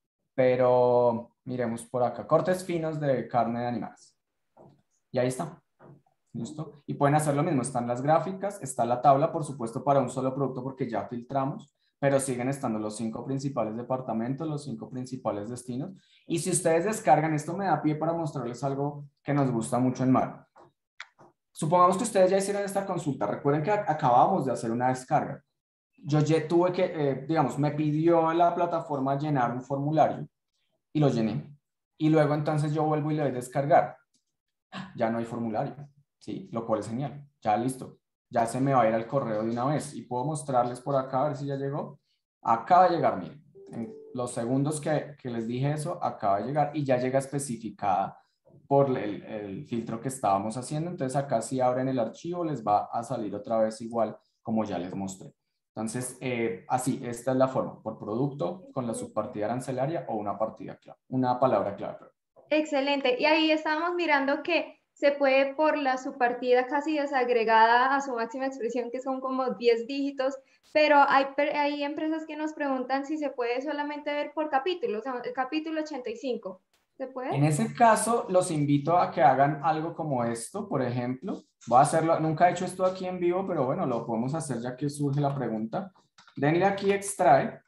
Pero miremos por acá, cortes finos de carne de animales. Y ahí está. ¿Listo? Y pueden hacer lo mismo, están las gráficas, está la tabla, por supuesto, para un solo producto porque ya filtramos, pero siguen estando los cinco principales departamentos, los cinco principales destinos. Y si ustedes descargan, esto me da pie para mostrarles algo que nos gusta mucho en Mar. Supongamos que ustedes ya hicieron esta consulta, recuerden que acabamos de hacer una descarga. Yo ya tuve que, eh, digamos, me pidió la plataforma llenar un formulario y lo llené. Y luego entonces yo vuelvo y le doy descargar. Ya no hay formulario. Sí, lo cual es genial. Ya listo. Ya se me va a ir al correo de una vez. Y puedo mostrarles por acá, a ver si ya llegó. Acaba de llegar, miren. En los segundos que, que les dije eso, acaba de llegar y ya llega especificada por el, el filtro que estábamos haciendo. Entonces acá si abren el archivo les va a salir otra vez igual como ya les mostré. Entonces, eh, así, esta es la forma. Por producto, con la subpartida arancelaria o una partida clave. Una palabra clave. Excelente. Y ahí estábamos mirando que se puede por la subpartida casi desagregada a su máxima expresión, que son como diez dígitos, pero hay, hay empresas que nos preguntan si se puede solamente ver por capítulo, o sea, el capítulo ochenta y cinco. ¿Se puede? En ese caso, los invito a que hagan algo como esto, por ejemplo. Voy a hacerlo, nunca he hecho esto aquí en vivo, pero bueno, lo podemos hacer ya que surge la pregunta. Denle aquí extrae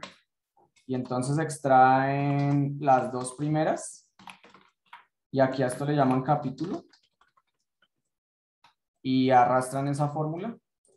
y entonces extraen las dos primeras. Y aquí a esto le llaman capítulo. Y arrastran esa fórmula.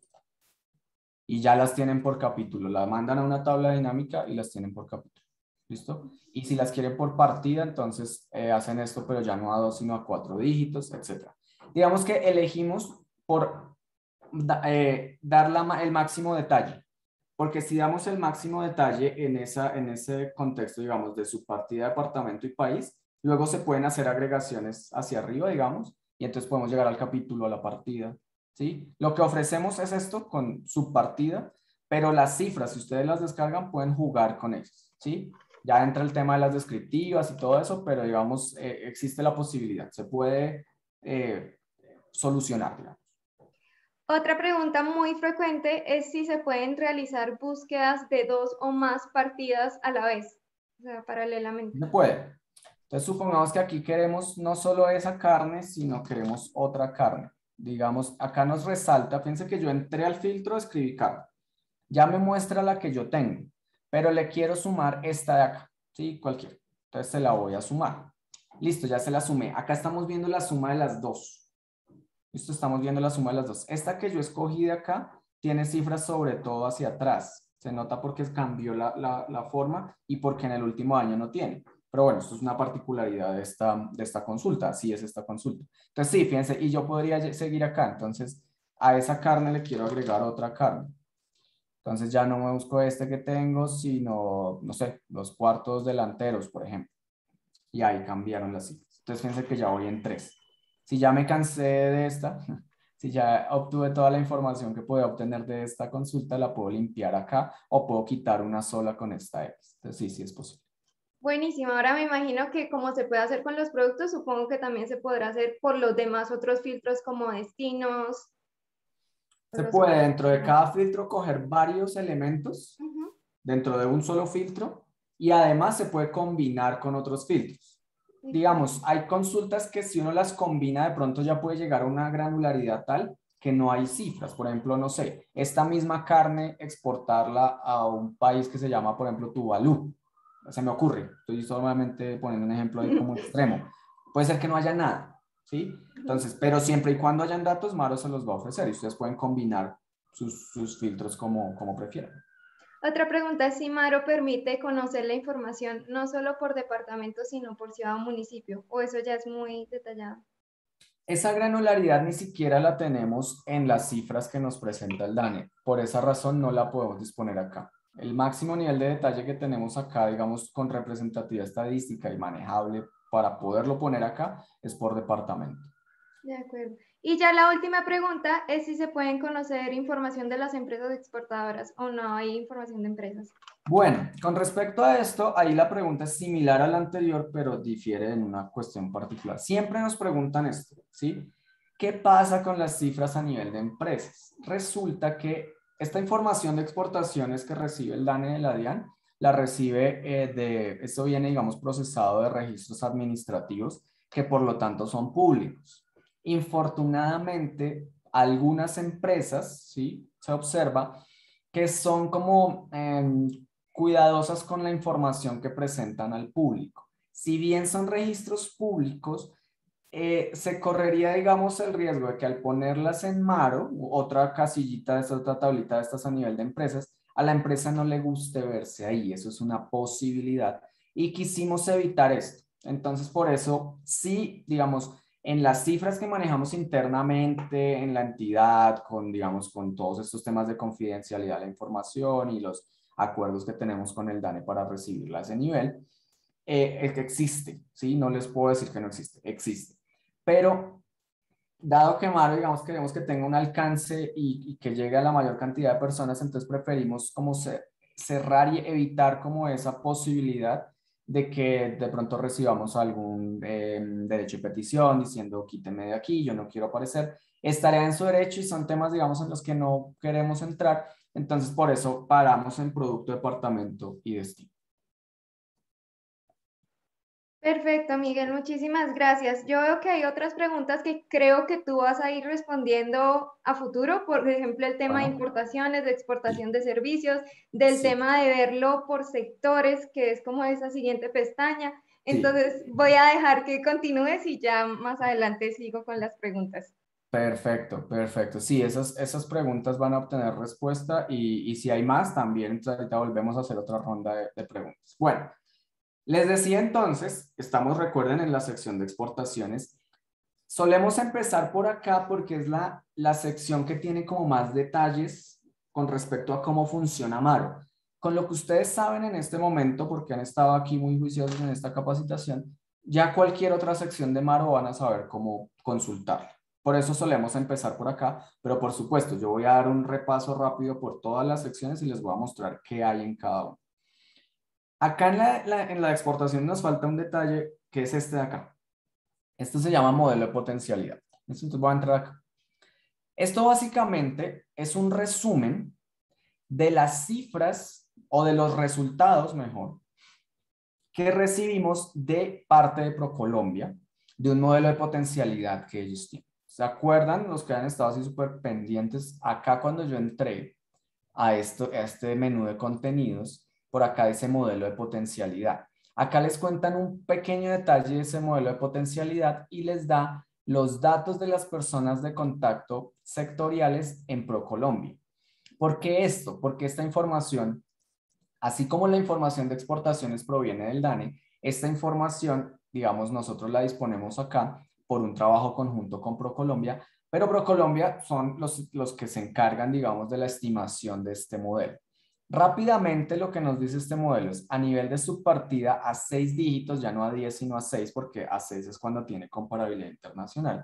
Y ya las tienen por capítulo. La mandan a una tabla dinámica y las tienen por capítulo. ¿Listo? Y si las quieren por partida, entonces eh, hacen esto, pero ya no a dos, sino a cuatro dígitos, etcétera. Digamos que elegimos por eh, dar la, el máximo detalle. Porque si damos el máximo detalle en, esa, en ese contexto, digamos, de subpartida, departamento y país, luego se pueden hacer agregaciones hacia arriba, digamos, y entonces podemos llegar al capítulo, a la partida, ¿sí? Lo que ofrecemos es esto con subpartida, pero las cifras, si ustedes las descargan, pueden jugar con ellas, ¿sí? Ya entra el tema de las descriptivas y todo eso, pero digamos, eh, existe la posibilidad, se puede eh, solucionar, digamos. Otra pregunta muy frecuente es si se pueden realizar búsquedas de dos o más partidas a la vez, o sea, paralelamente. Se puede. Entonces, supongamos que aquí queremos no solo esa carne, sino queremos otra carne. Digamos, acá nos resalta, fíjense que yo entré al filtro, escribí carne. Ya me muestra la que yo tengo, pero le quiero sumar esta de acá, ¿sí? Cualquiera. Entonces, se la voy a sumar. Listo, ya se la sumé. Acá estamos viendo la suma de las dos. Listo, estamos viendo la suma de las dos. Esta que yo escogí de acá tiene cifras sobre todo hacia atrás. Se nota porque cambió la, la, la forma y porque en el último año no tiene. Pero bueno, esto es una particularidad de esta, de esta consulta, así es esta consulta. Entonces sí, fíjense, y yo podría seguir acá, entonces a esa carne le quiero agregar otra carne. Entonces ya no me busco este que tengo, sino, no sé, los cuartos delanteros, por ejemplo. Y ahí cambiaron las cifras. Entonces fíjense que ya voy en tres. Si ya me cansé de esta, si ya obtuve toda la información que podía obtener de esta consulta, la puedo limpiar acá o puedo quitar una sola con esta X. Entonces sí, sí es posible. Buenísimo. Ahora me imagino que como se puede hacer con los productos, supongo que también se podrá hacer por los demás otros filtros como destinos. Se puede dentro de cada filtro coger varios elementos Uh-huh. dentro de un solo filtro y además se puede combinar con otros filtros. Exacto. Digamos, hay consultas que si uno las combina de pronto ya puede llegar a una granularidad tal que no hay cifras. Por ejemplo, no sé, esta misma carne exportarla a un país que se llama, por ejemplo, Tuvalu. Se me ocurre, estoy solamente poniendo un ejemplo ahí como extremo. Puede ser que no haya nada, ¿sí? Entonces, pero siempre y cuando hayan datos, Maro se los va a ofrecer y ustedes pueden combinar sus, sus filtros como, como prefieran. Otra pregunta es si Maro permite conocer la información no solo por departamento, sino por ciudad o municipio, o eso ya es muy detallado. Esa granularidad ni siquiera la tenemos en las cifras que nos presenta el DANE. Por esa razón no la podemos disponer acá. El máximo nivel de detalle que tenemos acá, digamos, con representatividad estadística y manejable para poderlo poner acá, es por departamento. De acuerdo. Y ya la última pregunta es si se pueden conocer información de las empresas exportadoras o no hay información de empresas. Bueno, con respecto a esto, ahí la pregunta es similar a la anterior, pero difiere en una cuestión particular. Siempre nos preguntan esto, ¿sí? ¿Qué pasa con las cifras a nivel de empresas? Resulta que esta información de exportaciones que recibe el DANE de la DIAN, la recibe eh, de, esto viene, digamos, procesado de registros administrativos que por lo tanto son públicos. Infortunadamente, algunas empresas, ¿sí? Se observa que son como eh, cuidadosas con la información que presentan al público. Si bien son registros públicos, eh, se correría, digamos, el riesgo de que al ponerlas en Maro, otra casillita de esta, otra tablita de estas a nivel de empresas, a la empresa no le guste verse ahí. Eso es una posibilidad y quisimos evitar esto. Entonces, por eso, sí, digamos, en las cifras que manejamos internamente en la entidad, con, digamos, con todos estos temas de confidencialidad de la información y los acuerdos que tenemos con el DANE para recibirla a ese nivel, eh, el que existe, ¿sí? No les puedo decir que no existe, existe. Pero, dado que Maro, digamos, queremos que tenga un alcance y, y que llegue a la mayor cantidad de personas, entonces preferimos como cerrar y evitar como esa posibilidad de que de pronto recibamos algún eh, derecho de petición diciendo quíteme de aquí, yo no quiero aparecer. Estaría en su derecho y son temas, digamos, en los que no queremos entrar. Entonces, por eso paramos en producto, departamento y destino. Perfecto, Miguel, muchísimas gracias. Yo veo que hay otras preguntas que creo que tú vas a ir respondiendo a futuro, por ejemplo, el tema Bueno. de importaciones, de exportación de servicios, del Sí. tema de verlo por sectores, que es como esa siguiente pestaña. Sí. Entonces, voy a dejar que continúes y ya más adelante sigo con las preguntas. Perfecto, perfecto. Sí, esas, esas preguntas van a obtener respuesta y, y si hay más, también entonces, ahorita volvemos a hacer otra ronda de, de preguntas. Bueno, les decía entonces, estamos, recuerden, en la sección de exportaciones. Solemos empezar por acá porque es la, la sección que tiene como más detalles con respecto a cómo funciona Maro. Con lo que ustedes saben en este momento, porque han estado aquí muy juiciosos en esta capacitación, ya cualquier otra sección de Maro van a saber cómo consultarla. Por eso solemos empezar por acá, pero por supuesto, yo voy a dar un repaso rápido por todas las secciones y les voy a mostrar qué hay en cada una. Acá en la, la, en la exportación nos falta un detalle que es este de acá. Esto se llama modelo de potencialidad. Entonces voy a entrar acá. Esto básicamente es un resumen de las cifras o de los resultados, mejor, que recibimos de parte de ProColombia de un modelo de potencialidad que ellos tienen. ¿Se acuerdan los que han estado así súper pendientes? Acá cuando yo entré a, esto, a este menú de contenidos, por acá dice modelo de potencialidad. Acá les cuentan un pequeño detalle de ese modelo de potencialidad y les da los datos de las personas de contacto sectoriales en ProColombia. ¿Por qué esto? Porque esta información, así como la información de exportaciones proviene del DANE, Esta información, digamos, nosotros la disponemos acá por un trabajo conjunto con ProColombia, pero ProColombia son los, los que se encargan, digamos, de la estimación de este modelo. Rápidamente lo que nos dice este modelo es a nivel de subpartida a seis dígitos, ya no a diez sino a seis, porque a seis es cuando tiene comparabilidad internacional.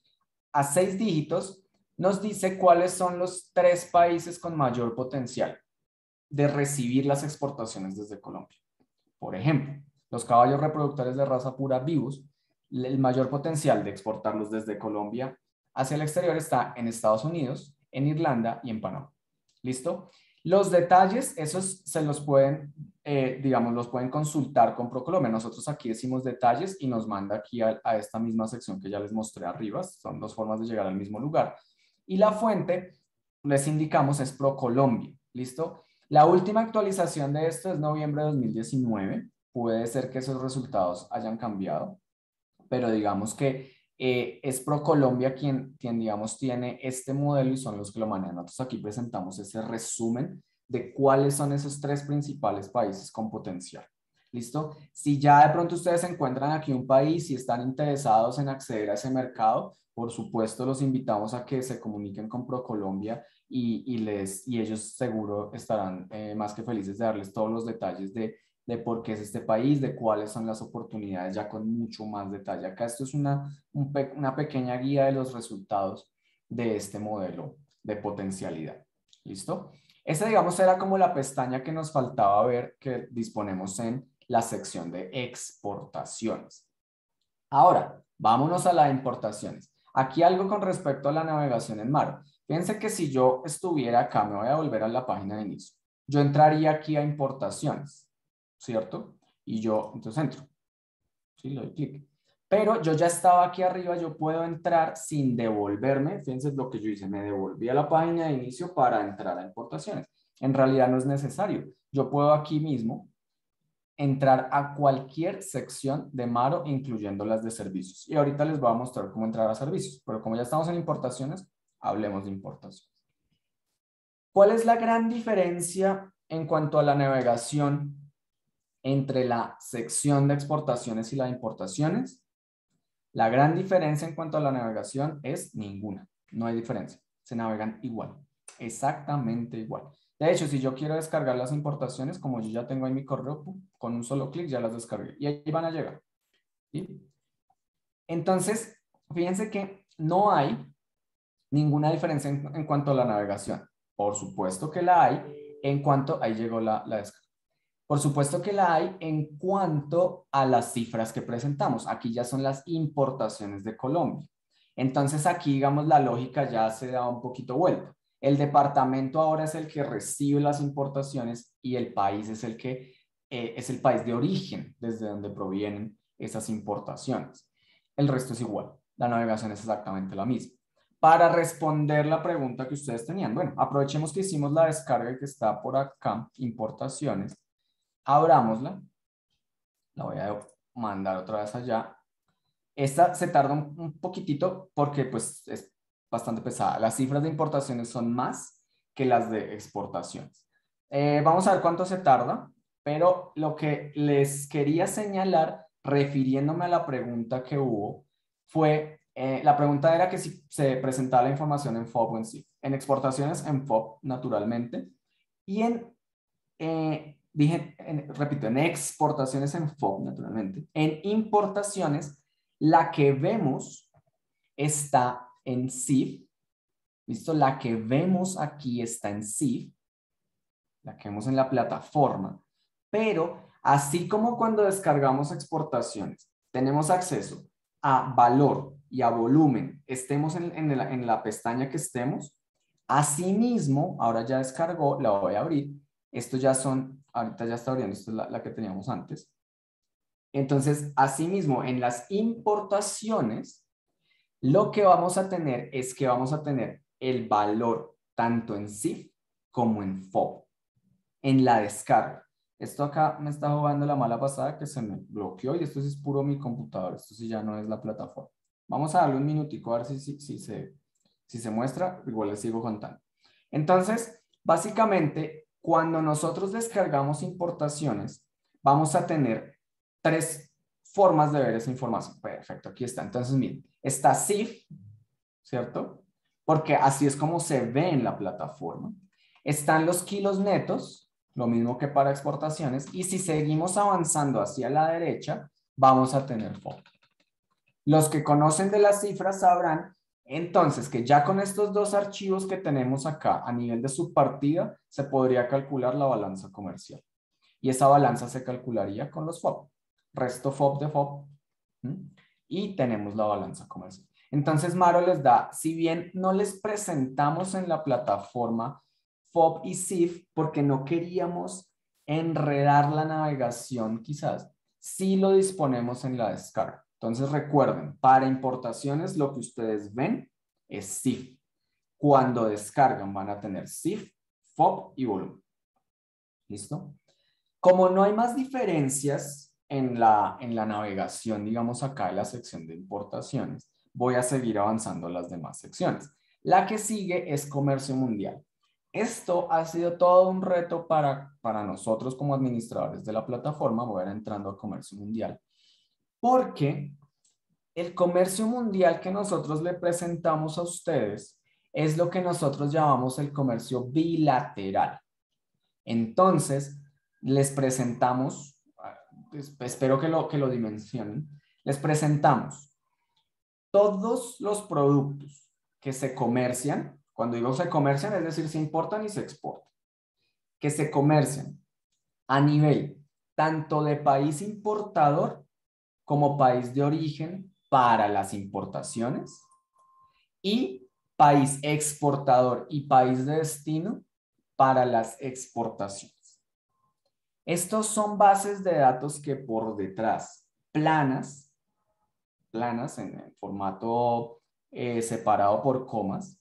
A seis dígitos nos dice cuáles son los tres países con mayor potencial de recibir las exportaciones desde Colombia. Por ejemplo, los caballos reproductores de raza pura vivos, el mayor potencial de exportarlos desde Colombia hacia el exterior está en Estados Unidos, en Irlanda y en Panamá. ¿Listo? Los detalles, esos se los pueden, eh, digamos, los pueden consultar con ProColombia. Nosotros aquí decimos detalles y nos manda aquí a, a esta misma sección que ya les mostré arriba. Son dos formas de llegar al mismo lugar. Y la fuente, les indicamos, es ProColombia. ¿Listo? La última actualización de esto es noviembre de dos mil diecinueve. Puede ser que esos resultados hayan cambiado, pero digamos que eh, es ProColombia quien, quien, digamos, tiene este modelo y son los que lo manejan. Nosotros aquí presentamos ese resumen de cuáles son esos tres principales países con potencial. ¿Listo? Si ya de pronto ustedes encuentran aquí un país y están interesados en acceder a ese mercado, por supuesto los invitamos a que se comuniquen con ProColombia y, y, les, y ellos seguro estarán eh, más que felices de darles todos los detalles de de por qué es este país, de cuáles son las oportunidades ya con mucho más detalle. Acá esto es una, un pe una pequeña guía de los resultados de este modelo de potencialidad. ¿Listo? Esta, digamos, era como la pestaña que nos faltaba ver que disponemos en la sección de exportaciones. Ahora, vámonos a las importaciones. Aquí algo con respecto a la navegación en mar. Fíjense que si yo estuviera acá, me voy a volver a la página de inicio. Yo entraría aquí a importaciones, ¿cierto? Y yo, entonces entro. Sí, le doy clic. Pero yo ya estaba aquí arriba, yo puedo entrar sin devolverme. Fíjense lo que yo hice, me devolví a la página de inicio para entrar a importaciones. En realidad no es necesario. Yo puedo aquí mismo entrar a cualquier sección de Maro, incluyendo las de servicios. Y ahorita les voy a mostrar cómo entrar a servicios. Pero como ya estamos en importaciones, hablemos de importaciones. ¿Cuál es la gran diferencia en cuanto a la navegación entre la sección de exportaciones y la de importaciones? La gran diferencia en cuanto a la navegación es ninguna. No hay diferencia. Se navegan igual. Exactamente igual. De hecho, si yo quiero descargar las importaciones, como yo ya tengo ahí mi correo, con un solo clic ya las descargué. Y ahí van a llegar. ¿Sí? Entonces, fíjense que no hay ninguna diferencia en, en cuanto a la navegación. Por supuesto que la hay en cuanto... Ahí llegó la, la descarga. Por supuesto que la hay en cuanto a las cifras que presentamos. Aquí ya son las importaciones de Colombia. Entonces aquí, digamos, la lógica ya se da un poquito vuelta. El departamento ahora es el que recibe las importaciones y el país es el que eh, es el país de origen desde donde provienen esas importaciones. El resto es igual. La navegación es exactamente la misma. Para responder la pregunta que ustedes tenían, bueno, aprovechemos que hicimos la descarga que está por acá, importaciones. Abrámosla, la voy a mandar otra vez allá. Esta se tarda un, un poquitito porque pues es bastante pesada. Las cifras de importaciones son más que las de exportaciones. Eh, vamos a ver cuánto se tarda, pero lo que les quería señalar, refiriéndome a la pregunta que hubo, fue, eh, la pregunta era que si se presentaba la información en F O B o en C I F. En exportaciones en F O B, naturalmente, y en... Eh, Dije, en, repito, en exportaciones en F O B, naturalmente. En importaciones, la que vemos está en C I F. ¿Listo? La que vemos aquí está en C I F. La que vemos en la plataforma. Pero, así como cuando descargamos exportaciones, tenemos acceso a valor y a volumen, estemos en, en, la, en la pestaña que estemos. Asimismo, ahora ya descargó, la voy a abrir. Estos ya son, ahorita ya está abriendo, esta es la, la que teníamos antes. Entonces, asimismo, en las importaciones, lo que vamos a tener es que vamos a tener el valor tanto en C I F como en F O B, en la descarga. Esto acá me está jugando la mala pasada que se me bloqueó y esto sí es puro mi computador, esto sí ya no es la plataforma. Vamos a darle un minutico a ver si, si, si, se, si se muestra, igual les sigo contando. Entonces, básicamente... Cuando nosotros descargamos importaciones, vamos a tener tres formas de ver esa información. Perfecto, aquí está. Entonces, miren, está C I F, ¿cierto? Porque así es como se ve en la plataforma. Están los kilos netos, lo mismo que para exportaciones. Y si seguimos avanzando hacia la derecha, vamos a tener F O B. Los que conocen de las cifras sabrán entonces que ya con estos dos archivos que tenemos acá a nivel de subpartida, se podría calcular la balanza comercial. Y esa balanza se calcularía con los F O B. Resto F O B de F O B. ¿Mm? Y tenemos la balanza comercial. Entonces Maro les da, si bien no les presentamos en la plataforma F O B y C I F porque no queríamos enredar la navegación quizás, sí lo disponemos en la descarga. Entonces recuerden, para importaciones lo que ustedes ven es C I F. Cuando descargan van a tener C I F, F O B y volumen. ¿Listo? Como no hay más diferencias en la, en la navegación, digamos acá en la sección de importaciones, voy a seguir avanzando a las demás secciones. La que sigue es comercio mundial. Esto ha sido todo un reto para, para nosotros como administradores de la plataforma. Voy a ir entrando a comercio mundial. Porque el comercio mundial que nosotros le presentamos a ustedes es lo que nosotros llamamos el comercio bilateral. Entonces, les presentamos, espero que lo, que lo dimensionen, les presentamos todos los productos que se comercian. Cuando digo se comercian, es decir, se importan y se exportan, que se comercian a nivel tanto de país importador como país de origen para las importaciones y país exportador y país de destino para las exportaciones. Estos son bases de datos que por detrás, planas, planas en el formato eh, separado por comas,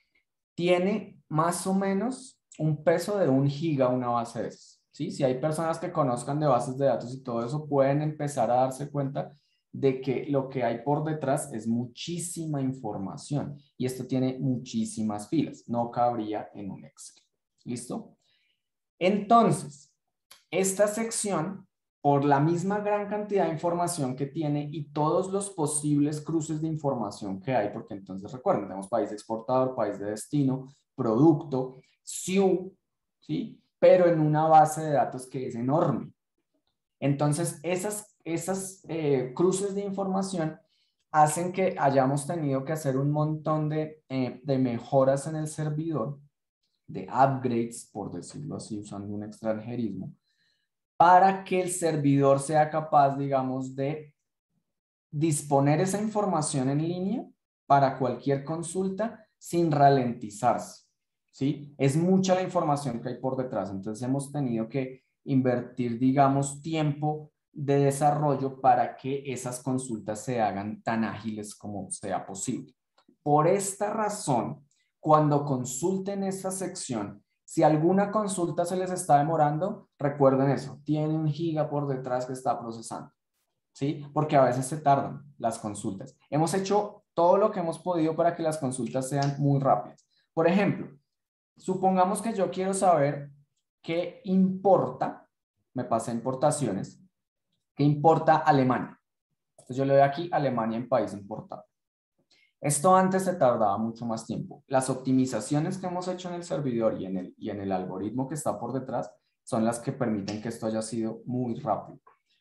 tiene más o menos un peso de un giga una base de esas. ¿Sí? Si hay personas que conozcan de bases de datos y todo eso, pueden empezar a darse cuenta de que lo que hay por detrás es muchísima información y esto tiene muchísimas filas, no cabría en un Excel. ¿Listo? Entonces, esta sección, por la misma gran cantidad de información que tiene y todos los posibles cruces de información que hay, porque entonces recuerden, tenemos país exportador, país de destino, producto, S I U, ¿sí? Pero en una base de datos que es enorme. Entonces, esas, esas eh, cruces de información hacen que hayamos tenido que hacer un montón de, eh, de mejoras en el servidor, de upgrades, por decirlo así, usando un extranjerismo, para que el servidor sea capaz, digamos, de disponer esa información en línea para cualquier consulta sin ralentizarse, ¿sí? Es mucha la información que hay por detrás, entonces hemos tenido que invertir, digamos, tiempo de desarrollo para que esas consultas se hagan tan ágiles como sea posible. Por esta razón, cuando consulten esta sección, si alguna consulta se les está demorando, recuerden eso, tiene un giga por detrás que está procesando, ¿sí? Porque a veces se tardan las consultas. Hemos hecho todo lo que hemos podido para que las consultas sean muy rápidas. Por ejemplo, supongamos que yo quiero saber qué importa, me pasa a importaciones, qué importa Alemania. Entonces yo le doy aquí Alemania en país importado. Esto antes se tardaba mucho más tiempo. Las optimizaciones que hemos hecho en el servidor y en el, y en el algoritmo que está por detrás son las que permiten que esto haya sido muy rápido.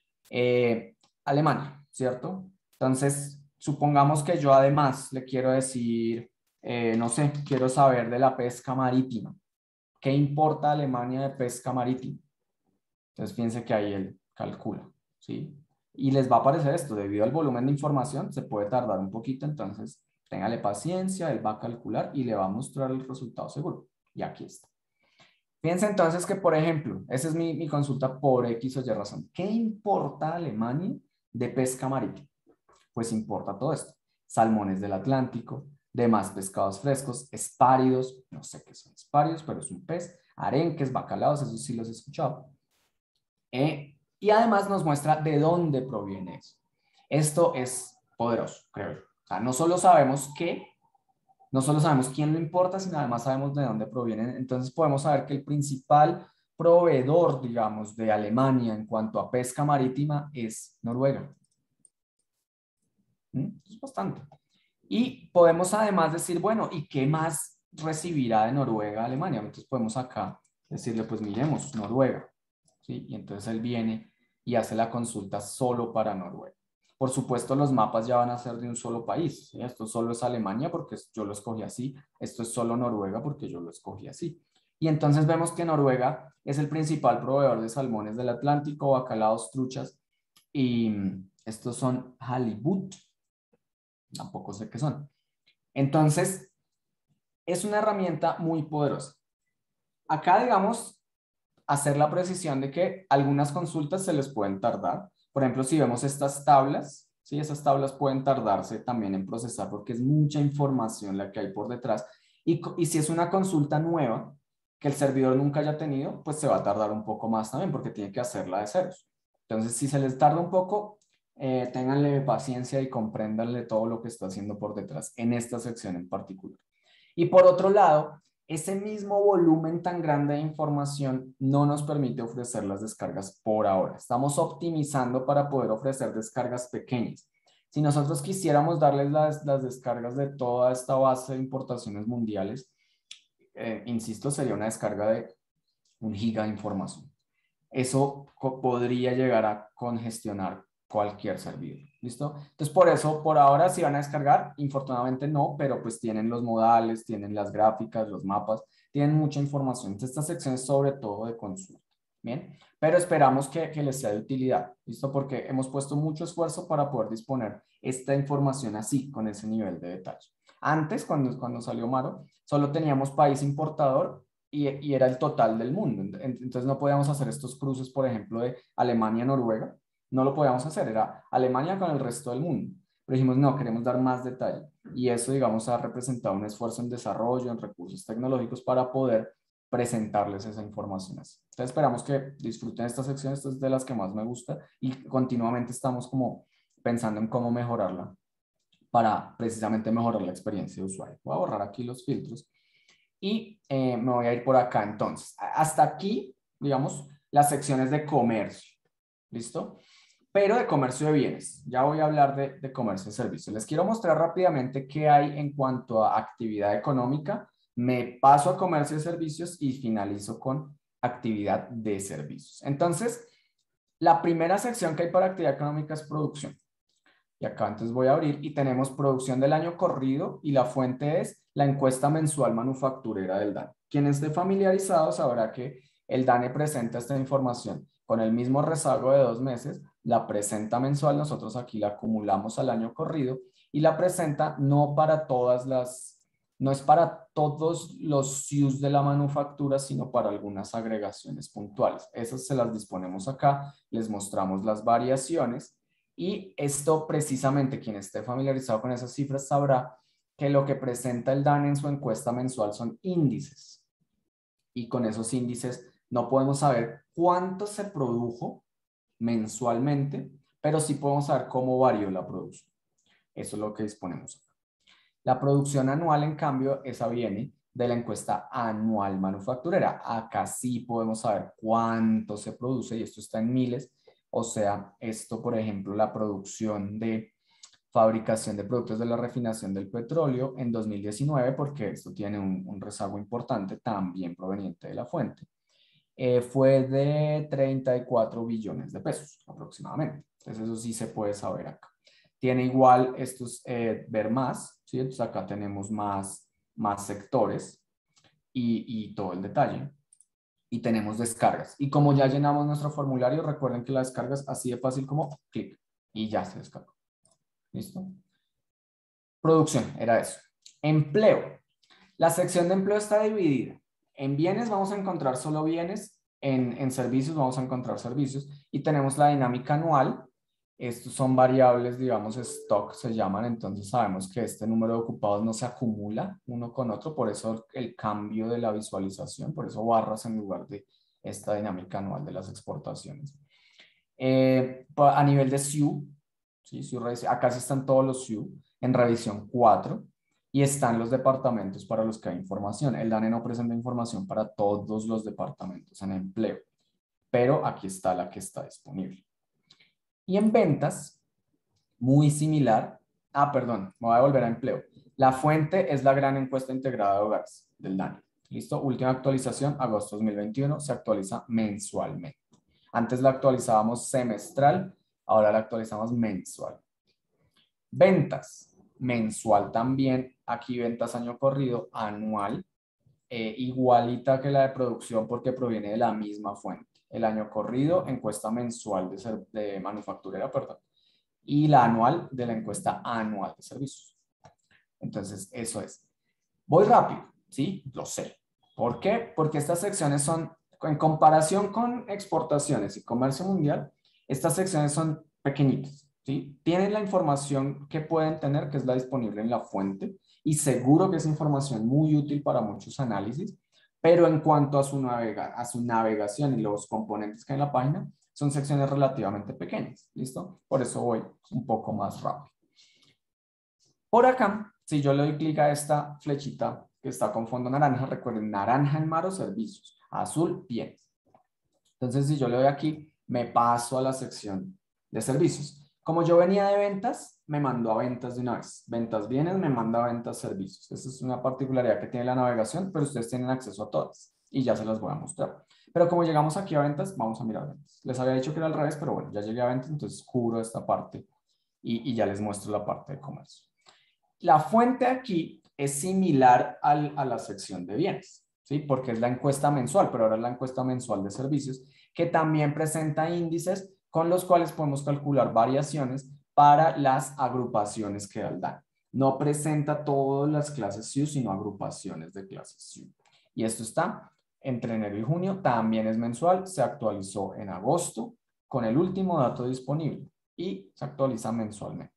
Eh, Alemania, ¿cierto? Entonces, supongamos que yo además le quiero decir, eh, no sé, quiero saber de la pesca marítima. ¿Qué importa Alemania de pesca marítima? Entonces, fíjense que ahí él calcula, ¿sí? Y les va a aparecer esto, debido al volumen de información, se puede tardar un poquito, entonces téngale paciencia, él va a calcular y le va a mostrar el resultado seguro. Y aquí está. Fíjense entonces que, por ejemplo, esa es mi, mi consulta por X o Y razón. ¿Qué importa Alemania de pesca marítima? Pues importa todo esto. Salmones del Atlántico, demás pescados frescos, espáridos, no sé qué son espáridos, pero es un pez, arenques, bacalaos, esos sí los he escuchado. Eh, y además nos muestra de dónde proviene eso. Esto es poderoso, creo yo. O sea, no solo sabemos qué, no solo sabemos quién lo importa, sino además sabemos de dónde provienen. Entonces podemos saber que el principal proveedor, digamos, de Alemania en cuanto a pesca marítima es Noruega. ¿Mm? Es bastante. Y podemos además decir, bueno, ¿y qué más recibirá de Noruega Alemania? Entonces podemos acá decirle, pues miremos, Noruega, ¿sí? Y entonces él viene y hace la consulta solo para Noruega. Por supuesto, los mapas ya van a ser de un solo país, ¿sí? Esto solo es Alemania porque yo lo escogí así, esto es solo Noruega porque yo lo escogí así. Y entonces vemos que Noruega es el principal proveedor de salmones del Atlántico, bacalaos, truchas, y estos son halibut, tampoco sé qué son. Entonces, es una herramienta muy poderosa. Acá, digamos, hacer la precisión de que algunas consultas se les pueden tardar. Por ejemplo, si vemos estas tablas, ¿sí? Esas tablas pueden tardarse también en procesar porque es mucha información la que hay por detrás. Y, y si es una consulta nueva que el servidor nunca haya tenido, pues se va a tardar un poco más también porque tiene que hacerla de ceros. Entonces, si se les tarda un poco, eh, ténganle paciencia y compréndanle todo lo que está haciendo por detrás en esta sección en particular. Y por otro lado, ese mismo volumen tan grande de información no nos permite ofrecer las descargas por ahora. Estamos optimizando para poder ofrecer descargas pequeñas. Si nosotros quisiéramos darles las, las descargas de toda esta base de importaciones mundiales, eh, insisto, sería una descarga de un giga de información. Eso podría llegar a congestionar cualquier servidor, ¿listo? Entonces, por eso, por ahora, si van a descargar, infortunadamente no, pero pues tienen los modales, tienen las gráficas, los mapas, tienen mucha información. Entonces, esta sección es sobre todo de consulta, ¿bien? Pero esperamos que, que les sea de utilidad, ¿listo? Porque hemos puesto mucho esfuerzo para poder disponer esta información así, con ese nivel de detalle. Antes, cuando, cuando salió Maro, solo teníamos país importador y, y era el total del mundo. Entonces, no podíamos hacer estos cruces, por ejemplo, de Alemania a Noruega. No lo podíamos hacer, era Alemania con el resto del mundo. Pero dijimos, no, queremos dar más detalle. Y eso, digamos, ha representado un esfuerzo en desarrollo, en recursos tecnológicos para poder presentarles esa información así. Entonces, esperamos que disfruten esta sección, esta es de las que más me gusta y continuamente estamos como pensando en cómo mejorarla para precisamente mejorar la experiencia de usuario. Voy a borrar aquí los filtros y eh, me voy a ir por acá entonces. Hasta aquí, digamos, las secciones de comercio. ¿Listo? Pero de comercio de bienes. Ya voy a hablar de, de comercio de servicios. Les quiero mostrar rápidamente qué hay en cuanto a actividad económica. Me paso a comercio de servicios y finalizo con actividad de servicios. Entonces, la primera sección que hay para actividad económica es producción. Y acá entonces voy a abrir y tenemos producción del año corrido y la fuente es la encuesta mensual manufacturera del DANE. Quien esté familiarizado sabrá que el DANE presenta esta información con el mismo rezago de dos meses, la presenta mensual, nosotros aquí la acumulamos al año corrido y la presenta no para todas las, no es para todos los S I Us de la manufactura, sino para algunas agregaciones puntuales. Esas se las disponemos acá, les mostramos las variaciones y esto precisamente quien esté familiarizado con esas cifras sabrá que lo que presenta el DANE en su encuesta mensual son índices y con esos índices no podemos saber cuánto se produjo mensualmente, pero sí podemos saber cómo varió la producción. Eso es lo que disponemos acá. La producción anual, en cambio, esa viene de la encuesta anual manufacturera. Acá sí podemos saber cuánto se produce y esto está en miles. O sea, esto, por ejemplo, la producción de fabricación de productos de la refinación del petróleo en dos mil diecinueve, porque esto tiene un, un rezago importante también proveniente de la fuente. Eh, fue de treinta y cuatro billones de pesos aproximadamente. Entonces eso sí se puede saber acá. Tiene igual estos, eh, ver más, ¿sí? Entonces acá tenemos más, más sectores y, y todo el detalle. Y tenemos descargas. Y como ya llenamos nuestro formulario, recuerden que la descarga es así de fácil como clic y ya se descargó. ¿Listo? Producción, era eso. Empleo. La sección de empleo está dividida. En bienes vamos a encontrar solo bienes, en, en servicios vamos a encontrar servicios y tenemos la dinámica anual. Estos son variables, digamos, stock se llaman, entonces sabemos que este número de ocupados no se acumula uno con otro, por eso el cambio de la visualización, por eso barras en lugar de esta dinámica anual de las exportaciones. Eh, a nivel de S I U, ¿sí? S I U, acá sí están todos los S I U en revisión cuatro. y están los departamentos para los que hay información. El DANE no presenta información para todos los departamentos en empleo, pero aquí está la que está disponible. Y en ventas, muy similar. Ah, perdón, me voy a volver a empleo. La fuente es la gran encuesta integrada de hogares del DANE. ¿Listo? Última actualización, agosto dos mil veintiuno, se actualiza mensualmente. Antes la actualizábamos semestral, ahora la actualizamos mensual. Ventas, mensual también. Aquí ventas año corrido, anual, eh, igualita que la de producción porque proviene de la misma fuente. El año corrido, encuesta mensual de, ser, de manufacturera, perdón, y la anual de la encuesta anual de servicios. Entonces, eso es. Voy rápido, ¿sí? Lo sé. ¿Por qué? Porque estas secciones son, en comparación con exportaciones y comercio mundial, estas secciones son pequeñitas, ¿sí? Tienen la información que pueden tener, que es la disponible en la fuente, y seguro que es información muy útil para muchos análisis, pero en cuanto a su, navega, a su navegación y los componentes que hay en la página, son secciones relativamente pequeñas, ¿listo? Por eso voy un poco más rápido. Por acá, si yo le doy clic a esta flechita que está con fondo naranja, recuerden, naranja en mar o servicios, azul, bienes. Entonces, si yo le doy aquí, me paso a la sección de servicios. Como yo venía de ventas, me mandó a ventas de una vez. Ventas bienes, me manda a ventas servicios. Esa es una particularidad que tiene la navegación, pero ustedes tienen acceso a todas y ya se las voy a mostrar. Pero como llegamos aquí a ventas, vamos a mirar ventas. Les había dicho que era al revés, pero bueno, ya llegué a ventas, entonces cubro esta parte y, y ya les muestro la parte de comercio. La fuente aquí es similar al, a la sección de bienes, ¿sí? Porque es la encuesta mensual, pero ahora es la encuesta mensual de servicios, que también presenta índices con los cuales podemos calcular variaciones para las agrupaciones que da el DANE. No presenta todas las clases S I U, sino agrupaciones de clases S I U. Y esto está entre enero y junio, también es mensual, se actualizó en agosto con el último dato disponible y se actualiza mensualmente.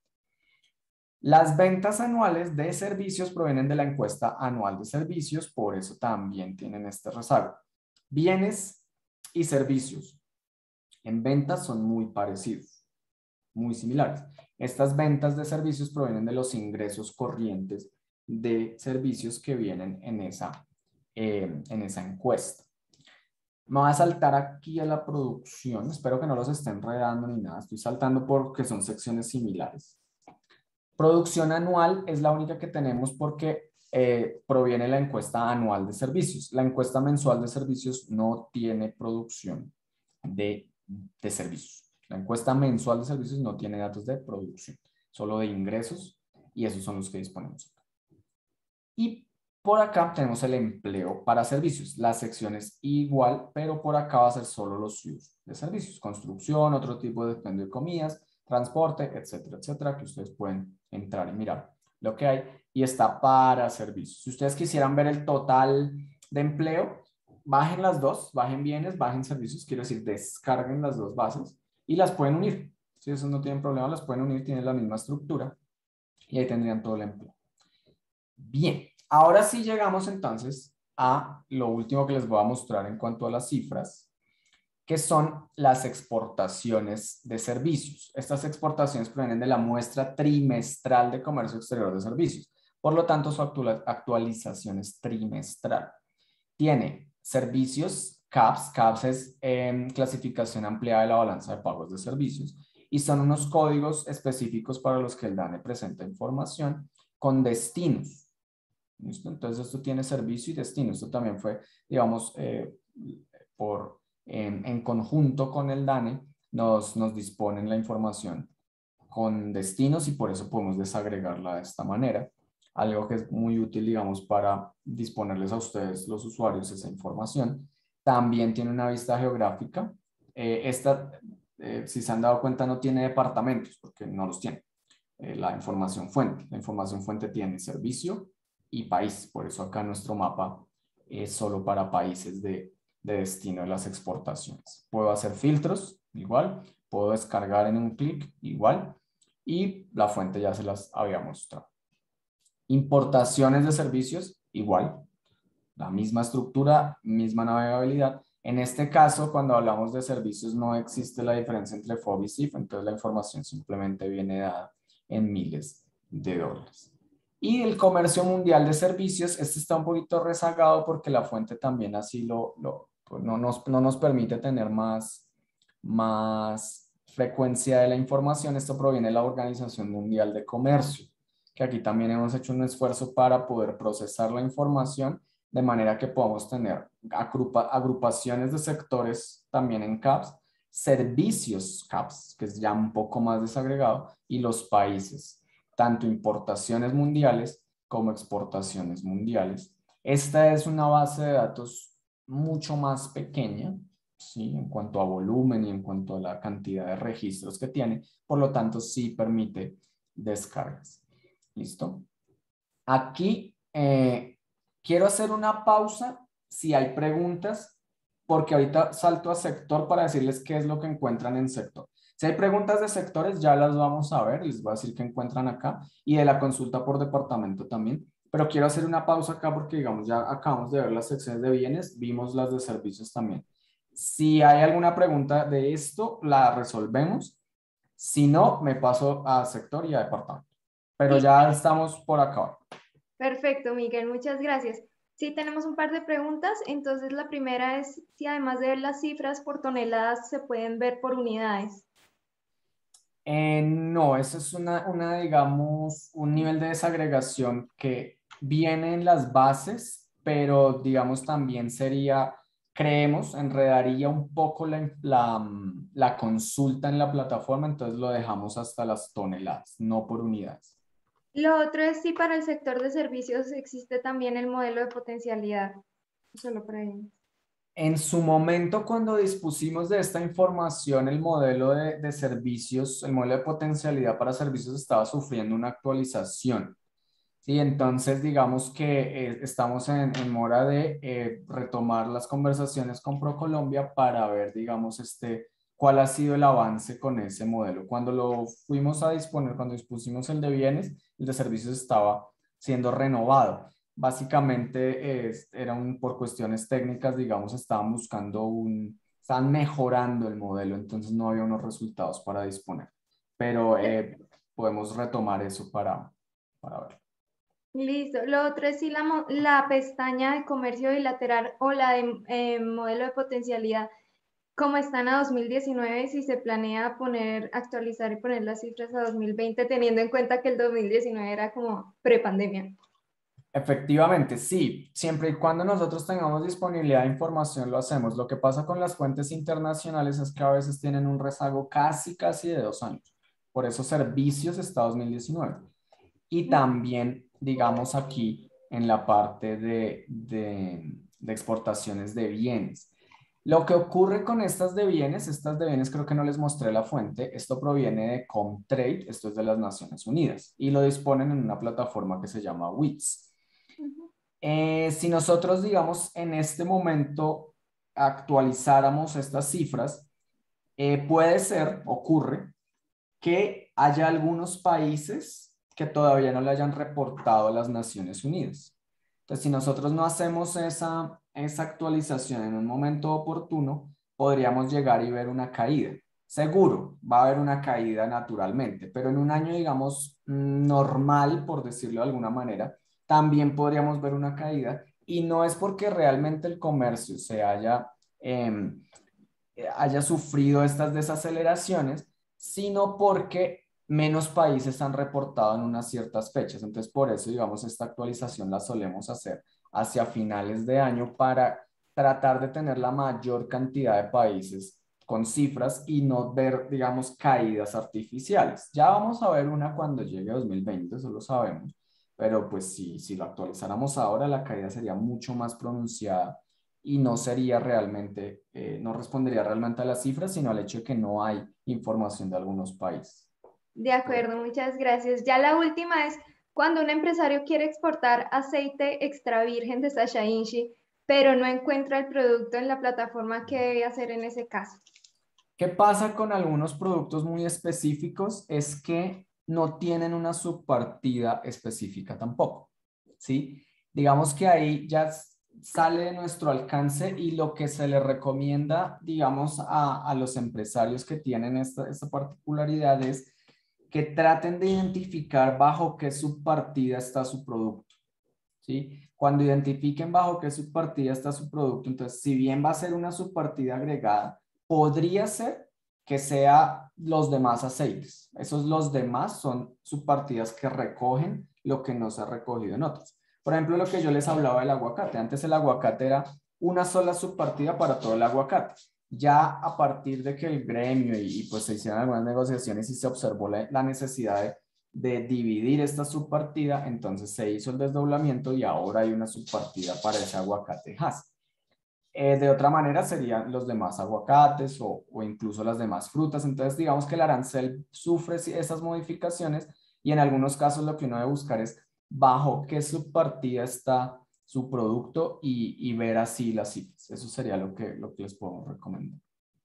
Las ventas anuales de servicios provienen de la encuesta anual de servicios, por eso también tienen este rezago. Bienes y servicios en ventas son muy parecidos, muy similares. Estas ventas de servicios provienen de los ingresos corrientes de servicios que vienen en esa, eh, en esa encuesta. Me voy a saltar aquí a la producción. Espero que no los esté enredando ni nada. Estoy saltando porque son secciones similares. Producción anual es la única que tenemos porque eh, proviene de la encuesta anual de servicios. La encuesta mensual de servicios no tiene producción de, de servicios. La encuesta mensual de servicios no tiene datos de producción, solo de ingresos, y esos son los que disponemos. Y por acá tenemos el empleo para servicios. La sección es igual, pero por acá va a ser solo los S I Us de servicios. Construcción, otro tipo de expendio de comidas, transporte, etcétera, etcétera, que ustedes pueden entrar y mirar lo que hay. Y está para servicios. Si ustedes quisieran ver el total de empleo, bajen las dos, bajen bienes, bajen servicios, quiero decir, descarguen las dos bases y las pueden unir. Si esos no tienen problema, las pueden unir, tienen la misma estructura y ahí tendrían todo el empleo. Bien, ahora sí llegamos entonces a lo último que les voy a mostrar en cuanto a las cifras, que son las exportaciones de servicios. Estas exportaciones provienen de la muestra trimestral de comercio exterior de servicios. Por lo tanto, su actualización es trimestral. Tiene servicios, C A P S. C A P S es eh, clasificación ampliada de la balanza de pagos de servicios. Y son unos códigos específicos para los que el DANE presenta información con destinos. ¿Listo? Entonces, esto tiene servicio y destino. Esto también fue, digamos, eh, por... En, en conjunto con el DANE nos, nos disponen la información con destinos y por eso podemos desagregarla de esta manera. Algo que es muy útil, digamos, para disponerles a ustedes, los usuarios, esa información. También tiene una vista geográfica. Eh, esta, eh, si se han dado cuenta, no tiene departamentos porque no los tiene. Eh, la información fuente. La información fuente tiene servicio y país. Por eso acá nuestro mapa es solo para países de de destino de las exportaciones. Puedo hacer filtros, igual, puedo descargar en un clic, igual, y la fuente ya se las había mostrado. Importaciones de servicios, igual, la misma estructura, misma navegabilidad. En este caso, cuando hablamos de servicios, no existe la diferencia entre F O B y C I F, entonces la información simplemente viene dada en miles de dólares. Y el comercio mundial de servicios, este está un poquito rezagado porque la fuente también así lo, lo pues no, nos, no nos permite tener más, más frecuencia de la información. Esto proviene de la Organización Mundial de Comercio, que aquí también hemos hecho un esfuerzo para poder procesar la información de manera que podamos tener agrupa, agrupaciones de sectores también en C A Ps, servicios C A Ps, que es ya un poco más desagregado, y los países, tanto importaciones mundiales como exportaciones mundiales. Esta es una base de datos mucho más pequeña, ¿sí? En cuanto a volumen y en cuanto a la cantidad de registros que tiene, por lo tanto sí permite descargas. ¿Listo? Aquí eh, quiero hacer una pausa si hay preguntas, porque ahorita salto a sector para decirles qué es lo que encuentran en sector. Si hay preguntas de sectores, ya las vamos a ver, les voy a decir qué encuentran acá, y de la consulta por departamento también, pero quiero hacer una pausa acá porque, digamos, ya acabamos de ver las secciones de bienes, vimos las de servicios también. Si hay alguna pregunta de esto, la resolvemos. Si no, me paso a sector y a departamento. Pero ya estamos por acá. Perfecto, Miguel, muchas gracias. Sí, tenemos un par de preguntas. Entonces, la primera es si además de ver las cifras por toneladas, se pueden ver por unidades. Eh, no, eso es una, una, digamos, un nivel de desagregación que viene en las bases, pero digamos también sería, creemos, enredaría un poco la, la, la consulta en la plataforma, entonces lo dejamos hasta las toneladas, no por unidades. Lo otro es si para el sector de servicios existe también el modelo de potencialidad. Solo por ahí. En su momento, cuando dispusimos de esta información, el modelo de, de servicios, el modelo de potencialidad para servicios estaba sufriendo una actualización. Sí, entonces digamos que eh, estamos en, en mora de eh, retomar las conversaciones con ProColombia para ver, digamos, este, cuál ha sido el avance con ese modelo. Cuando lo fuimos a disponer, cuando dispusimos el de bienes, el de servicios estaba siendo renovado. Básicamente eh, era un, por cuestiones técnicas, digamos, estaban buscando un, estaban mejorando el modelo, entonces no había unos resultados para disponer. Pero eh, podemos retomar eso para, para ver. Listo. Lo otro es si la, la pestaña de comercio bilateral o la de eh, modelo de potencialidad, como están a dos mil diecinueve, si se planea poner, actualizar y poner las cifras a dos mil veinte, teniendo en cuenta que el dos mil diecinueve era como prepandemia. Efectivamente, sí, siempre y cuando nosotros tengamos disponibilidad de información lo hacemos. Lo que pasa con las fuentes internacionales es que a veces tienen un rezago casi, casi de dos años. Por eso servicios está dos mil diecinueve. Y también, digamos aquí, en la parte de, de, de exportaciones de bienes. Lo que ocurre con estas de bienes, estas de bienes creo que no les mostré la fuente, esto proviene de Comtrade, esto es de las Naciones Unidas, y lo disponen en una plataforma que se llama W I T S. Eh, si nosotros, digamos, en este momento actualizáramos estas cifras, eh, puede ser, ocurre, que haya algunos países que todavía no le hayan reportado a las Naciones Unidas. Entonces, si nosotros no hacemos esa, esa actualización en un momento oportuno, podríamos llegar y ver una caída. Seguro, va a haber una caída naturalmente, pero en un año, digamos, normal, por decirlo de alguna manera, también podríamos ver una caída, y no es porque realmente el comercio se haya, eh, haya sufrido estas desaceleraciones, sino porque menos países han reportado en unas ciertas fechas. Entonces, por eso, digamos, esta actualización la solemos hacer hacia finales de año para tratar de tener la mayor cantidad de países con cifras y no ver, digamos, caídas artificiales. Ya vamos a ver una cuando llegue dos mil veinte, eso lo sabemos. Pero pues si, si lo actualizáramos ahora, la caída sería mucho más pronunciada y no sería realmente, eh, no respondería realmente a las cifras, sino al hecho de que no hay información de algunos países. De acuerdo, muchas gracias. Ya la última es, cuando un empresario quiere exportar aceite extra virgen de Sasha Inchi, pero no encuentra el producto en la plataforma, ¿qué debe hacer en ese caso? ¿Qué pasa con algunos productos muy específicos? Es que no tienen una subpartida específica tampoco, ¿sí? Digamos que ahí ya sale de nuestro alcance y lo que se le recomienda, digamos, a, a los empresarios que tienen esta, esta particularidad es que traten de identificar bajo qué subpartida está su producto, ¿sí? Cuando identifiquen bajo qué subpartida está su producto, entonces si bien va a ser una subpartida agregada, podría ser que sea los demás aceites. Esos los demás son subpartidas que recogen lo que no se ha recogido en otros. Por ejemplo, lo que yo les hablaba del aguacate. Antes el aguacate era una sola subpartida para todo el aguacate. Ya a partir de que el gremio y, y pues se hicieron algunas negociaciones y se observó la, la necesidad de, de dividir esta subpartida, entonces se hizo el desdoblamiento y ahora hay una subpartida para ese aguacate Hass. Eh, de otra manera serían los demás aguacates o, o incluso las demás frutas. Entonces digamos que el arancel sufre esas modificaciones y en algunos casos lo que uno debe buscar es bajo qué subpartida está su producto y, y ver así las cifras. Eso sería lo que, lo que les puedo recomendar.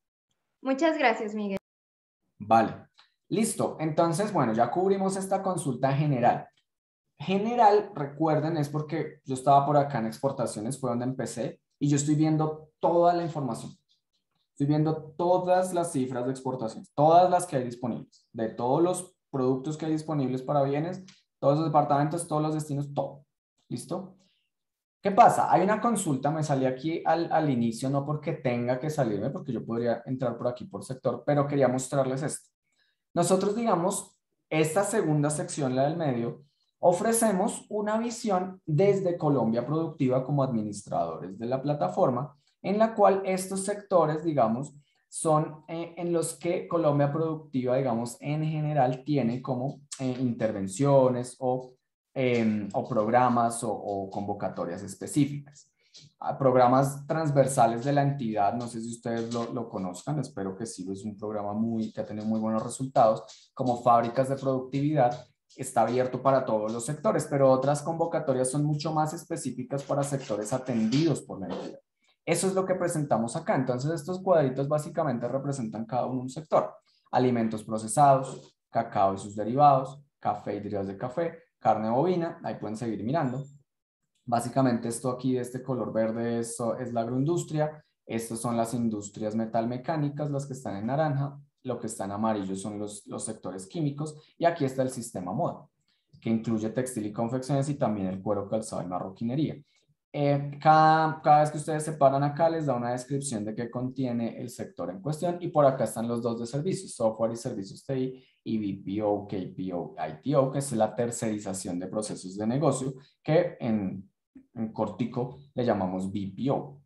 Muchas gracias, Miguel. Vale, listo. Entonces, bueno, ya cubrimos esta consulta general. General, recuerden, es porque yo estaba por acá en exportaciones, fue donde empecé, y yo estoy viendo toda la información. Estoy viendo todas las cifras de exportación, todas las que hay disponibles, de todos los productos que hay disponibles para bienes, todos los departamentos, todos los destinos, todo. ¿Listo? ¿Qué pasa? Hay una consulta, me salí aquí al, al inicio, no porque tenga que salirme, porque yo podría entrar por aquí por sector, pero quería mostrarles esto. Nosotros, digamos, esta segunda sección, la del medio, ofrecemos una visión desde Colombia Productiva como administradores de la plataforma, en la cual estos sectores, digamos, son eh, en los que Colombia Productiva, digamos, en general tiene como eh, intervenciones o Eh, o programas o, o convocatorias específicas. A programas transversales de la entidad, no sé si ustedes lo, lo conozcan, espero que sí, es un programa muy, que ha tenido muy buenos resultados, como fábricas de productividad, está abierto para todos los sectores, pero otras convocatorias son mucho más específicas para sectores atendidos por la entidad. Eso es lo que presentamos acá. Entonces estos cuadritos básicamente representan cada uno un sector: alimentos procesados, cacao y sus derivados, café y derivados de café, carne bovina, ahí pueden seguir mirando. Básicamente esto aquí de este color verde es, es la agroindustria, estas son las industrias metalmecánicas, las que están en naranja, lo que está en amarillo son los, los sectores químicos y aquí está el sistema moda, que incluye textil y confecciones y también el cuero, calzado y marroquinería. Eh, cada, cada vez que ustedes se paran acá les da una descripción de qué contiene el sector en cuestión y por acá están los dos de servicios, software y servicios T I y B P O, K P O, I T O, que es la tercerización de procesos de negocio que en, en cortico le llamamos B P O.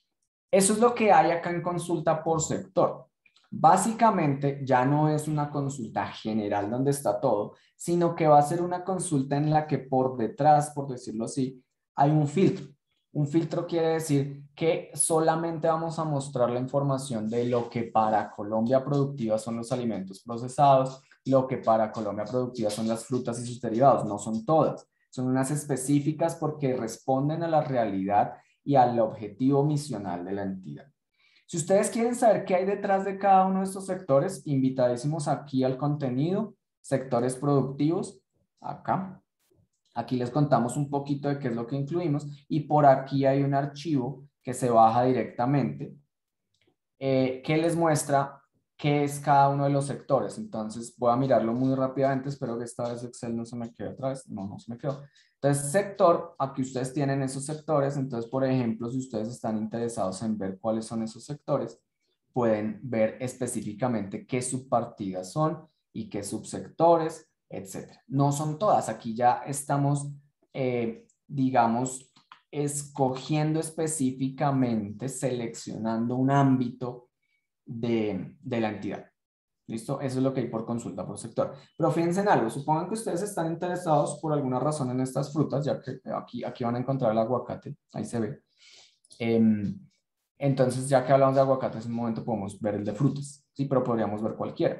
Eso es lo que hay acá en consulta por sector. Básicamente ya no es una consulta general donde está todo, sino que va a ser una consulta en la que por detrás, por decirlo así, hay un filtro. Un filtro quiere decir que solamente vamos a mostrar la información de lo que para Colombia Productiva son los alimentos procesados, lo que para Colombia Productiva son las frutas y sus derivados. No son todas, son unas específicas porque responden a la realidad y al objetivo misional de la entidad. Si ustedes quieren saber qué hay detrás de cada uno de estos sectores, invitadísimos aquí al contenido, sectores productivos, acá. Aquí les contamos un poquito de qué es lo que incluimos y por aquí hay un archivo que se baja directamente eh, que les muestra qué es cada uno de los sectores. Entonces voy a mirarlo muy rápidamente, espero que esta vez Excel no se me quede otra vez, no, no se me quedó. Entonces sector, aquí ustedes tienen esos sectores, entonces por ejemplo si ustedes están interesados en ver cuáles son esos sectores, pueden ver específicamente qué subpartidas son y qué subsectores, etcétera. No son todas, aquí ya estamos, eh, digamos, escogiendo específicamente, seleccionando un ámbito de, de la entidad. ¿Listo? Eso es lo que hay por consulta por sector. Pero fíjense en algo, supongan que ustedes están interesados por alguna razón en estas frutas, ya que aquí, aquí van a encontrar el aguacate, ahí se ve. Eh, entonces, ya que hablamos de aguacate, en un momento podemos ver el de frutas, sí, pero podríamos ver cualquiera.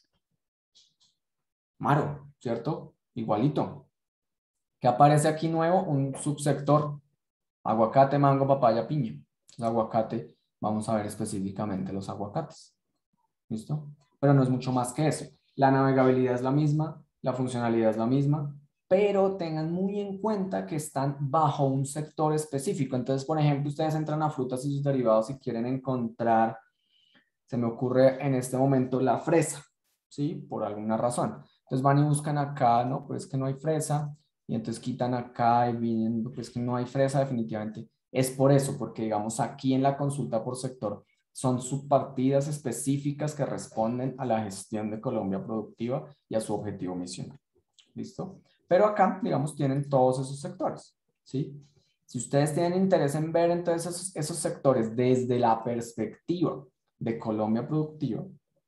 Maro, ¿cierto? Igualito. ¿Qué aparece aquí nuevo? Un subsector. Aguacate, mango, papaya, piña. El aguacate, vamos a ver específicamente los aguacates. ¿Listo? Pero no es mucho más que eso. La navegabilidad es la misma, la funcionalidad es la misma, pero tengan muy en cuenta que están bajo un sector específico. Entonces, por ejemplo, ustedes entran a frutas y sus derivados y quieren encontrar, se me ocurre en este momento, la fresa, ¿sí? Por alguna razón. Entonces van y buscan acá, no, pues que no hay fresa, y entonces quitan acá y vienen, pues que no hay fresa definitivamente. Es por eso, porque digamos aquí en la consulta por sector son subpartidas específicas que responden a la gestión de Colombia Productiva y a su objetivo misional. ¿Listo? Pero acá, digamos, tienen todos esos sectores, ¿sí? Si ustedes tienen interés en ver entonces esos, esos sectores desde la perspectiva de Colombia Productiva,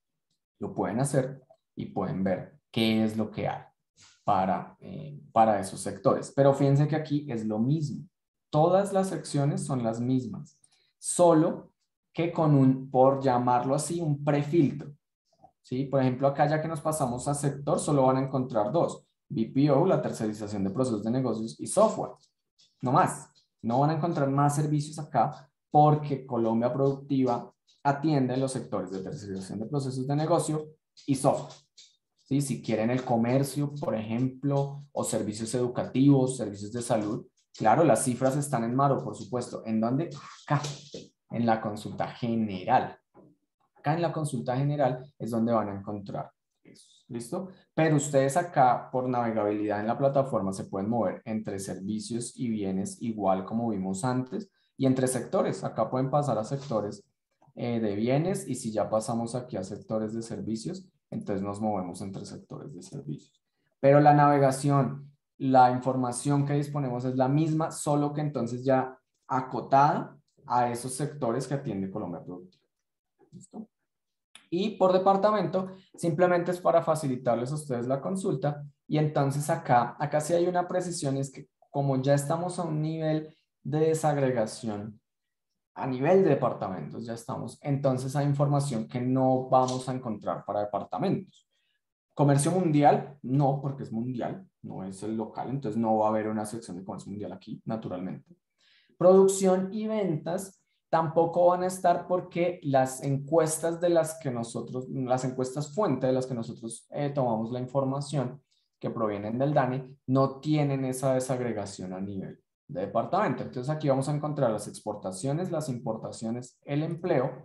lo pueden hacer y pueden ver qué es lo que hay para, eh, para esos sectores. Pero fíjense que aquí es lo mismo. Todas las secciones son las mismas, solo que con un, por llamarlo así, un prefiltro. ¿Sí? Por ejemplo, acá ya que nos pasamos a sector, solo van a encontrar dos. B P O, la tercerización de procesos de negocios, y software. No más. No van a encontrar más servicios acá porque Colombia Productiva atiende los sectores de tercerización de procesos de negocio y software. ¿Sí? Si quieren el comercio, por ejemplo, o servicios educativos, servicios de salud, claro, las cifras están en Maro, por supuesto. ¿En dónde? Acá, en la consulta general. Acá en la consulta general es donde van a encontrar eso. ¿Listo? Pero ustedes acá, por navegabilidad en la plataforma, se pueden mover entre servicios y bienes, igual como vimos antes, y entre sectores. Acá pueden pasar a sectores eh, de bienes, y si ya pasamos aquí a sectores de servicios, entonces nos movemos entre sectores de servicios. Pero la navegación, la información que disponemos es la misma, solo que entonces ya acotada a esos sectores que atiende Colombia Productiva. ¿Listo? Y por departamento, simplemente es para facilitarles a ustedes la consulta. Y entonces acá, acá sí hay una precisión, es que como ya estamos a un nivel de desagregación, a nivel de departamentos ya estamos, entonces hay información que no vamos a encontrar para departamentos. Comercio mundial, no, porque es mundial, no es el local, entonces no va a haber una sección de comercio mundial aquí, naturalmente. Producción y ventas tampoco van a estar porque las encuestas de las que nosotros, las encuestas fuente de las que nosotros eh, tomamos la información que provienen del DANE, no tienen esa desagregación a nivel de departamento. Entonces aquí vamos a encontrar las exportaciones, las importaciones, el empleo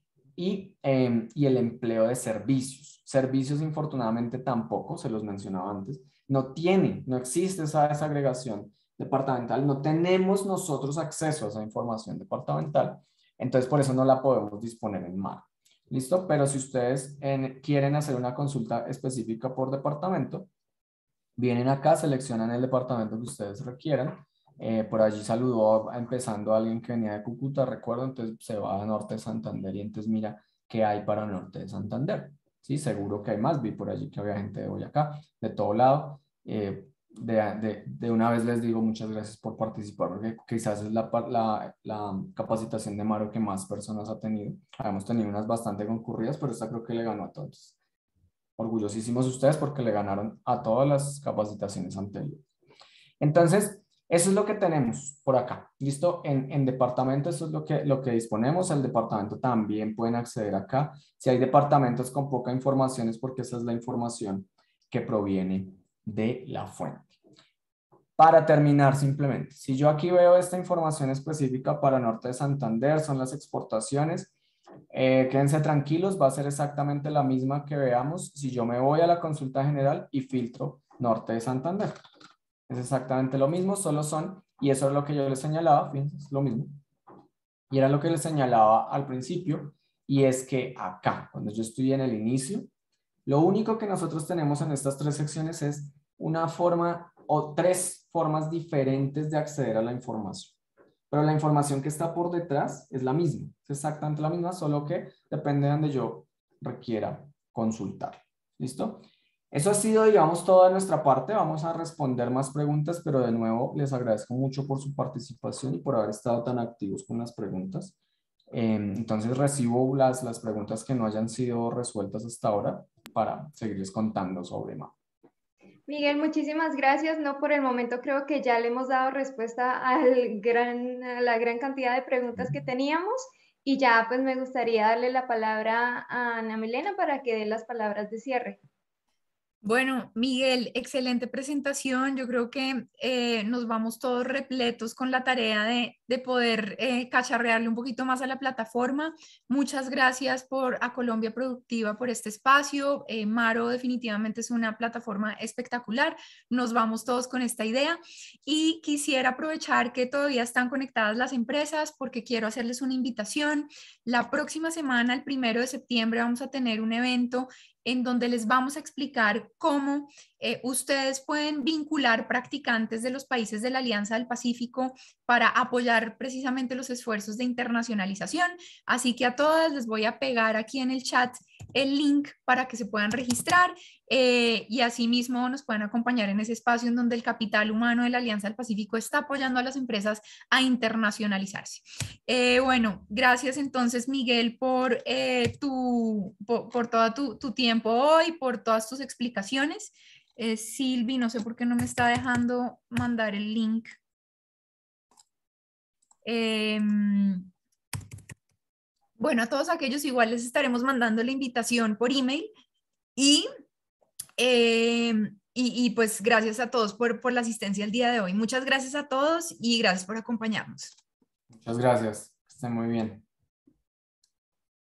y, eh, y el empleo de servicios. Servicios, infortunadamente, tampoco, se los mencionaba antes, no tiene, no existe esa desagregación departamental, no tenemos nosotros acceso a esa información departamental, entonces por eso no la podemos disponer en mano. ¿Listo? Pero si ustedes en, quieren hacer una consulta específica por departamento, vienen acá, seleccionan el departamento que ustedes requieran. Eh, por allí saludó empezando a alguien que venía de Cúcuta, recuerdo, entonces se va a Norte de Santander y entonces mira qué hay para Norte de Santander. Sí, seguro que hay más, vi por allí que había gente de Boyacá, de todo lado. Eh, de, de, de una vez les digo muchas gracias por participar, porque quizás es la, la, la capacitación de Maro que más personas ha tenido. Habíamos tenido unas bastante concurridas, pero esta creo que le ganó a todos. Orgullosísimos ustedes porque le ganaron a todas las capacitaciones anteriores. Entonces, eso es lo que tenemos por acá. ¿Listo? En, en departamento, eso es lo que, lo que disponemos. El departamento también pueden acceder acá. Si hay departamentos con poca información es porque esa es la información que proviene de la fuente. Para terminar, simplemente, si yo aquí veo esta información específica para Norte de Santander, son las exportaciones. Eh, quédense tranquilos, va a ser exactamente la misma que veamos si yo me voy a la consulta general y filtro Norte de Santander. Es exactamente lo mismo, solo son, y eso es lo que yo les señalaba, fíjense, es lo mismo. Y era lo que les señalaba al principio, y es que acá, cuando yo estoy en el inicio, lo único que nosotros tenemos en estas tres secciones es una forma o tres formas diferentes de acceder a la información. Pero la información que está por detrás es la misma, es exactamente la misma, solo que depende de donde yo requiera consultar. ¿Listo? Eso ha sido, digamos, toda nuestra parte. Vamos a responder más preguntas, pero de nuevo les agradezco mucho por su participación y por haber estado tan activos con las preguntas. Eh, entonces recibo las, las preguntas que no hayan sido resueltas hasta ahora para seguirles contando sobre más. Miguel, muchísimas gracias. No, por el momento creo que ya le hemos dado respuesta al gran, a la gran cantidad de preguntas que teníamos y ya pues me gustaría darle la palabra a Ana Milena para que dé las palabras de cierre. Bueno, Miguel, excelente presentación. Yo creo que eh, nos vamos todos repletos con la tarea de, de poder eh, cacharrearle un poquito más a la plataforma. Muchas gracias por a Colombia Productiva por este espacio. Eh, Maro definitivamente es una plataforma espectacular. Nos vamos todos con esta idea y quisiera aprovechar que todavía están conectadas las empresas porque quiero hacerles una invitación. La próxima semana, el primero de septiembre, vamos a tener un evento en donde les vamos a explicar cómo eh, ustedes pueden vincular practicantes de los países de la Alianza del Pacífico para apoyar precisamente los esfuerzos de internacionalización. Así que a todas les voy a pegar aquí en el chat el link para que se puedan registrar eh, y asimismo nos puedan acompañar en ese espacio en donde el capital humano de la Alianza del Pacífico está apoyando a las empresas a internacionalizarse. Eh, bueno, gracias entonces Miguel por, eh, tu, por, por todo tu, tu tiempo hoy, por todas tus explicaciones. Eh, Silvi, no sé por qué no me está dejando mandar el link. Eh, bueno, a todos aquellos igual les estaremos mandando la invitación por email y, eh, y, y pues gracias a todos por, por la asistencia el día de hoy. Muchas gracias a todos y gracias por acompañarnos. Muchas gracias, que estén muy bien.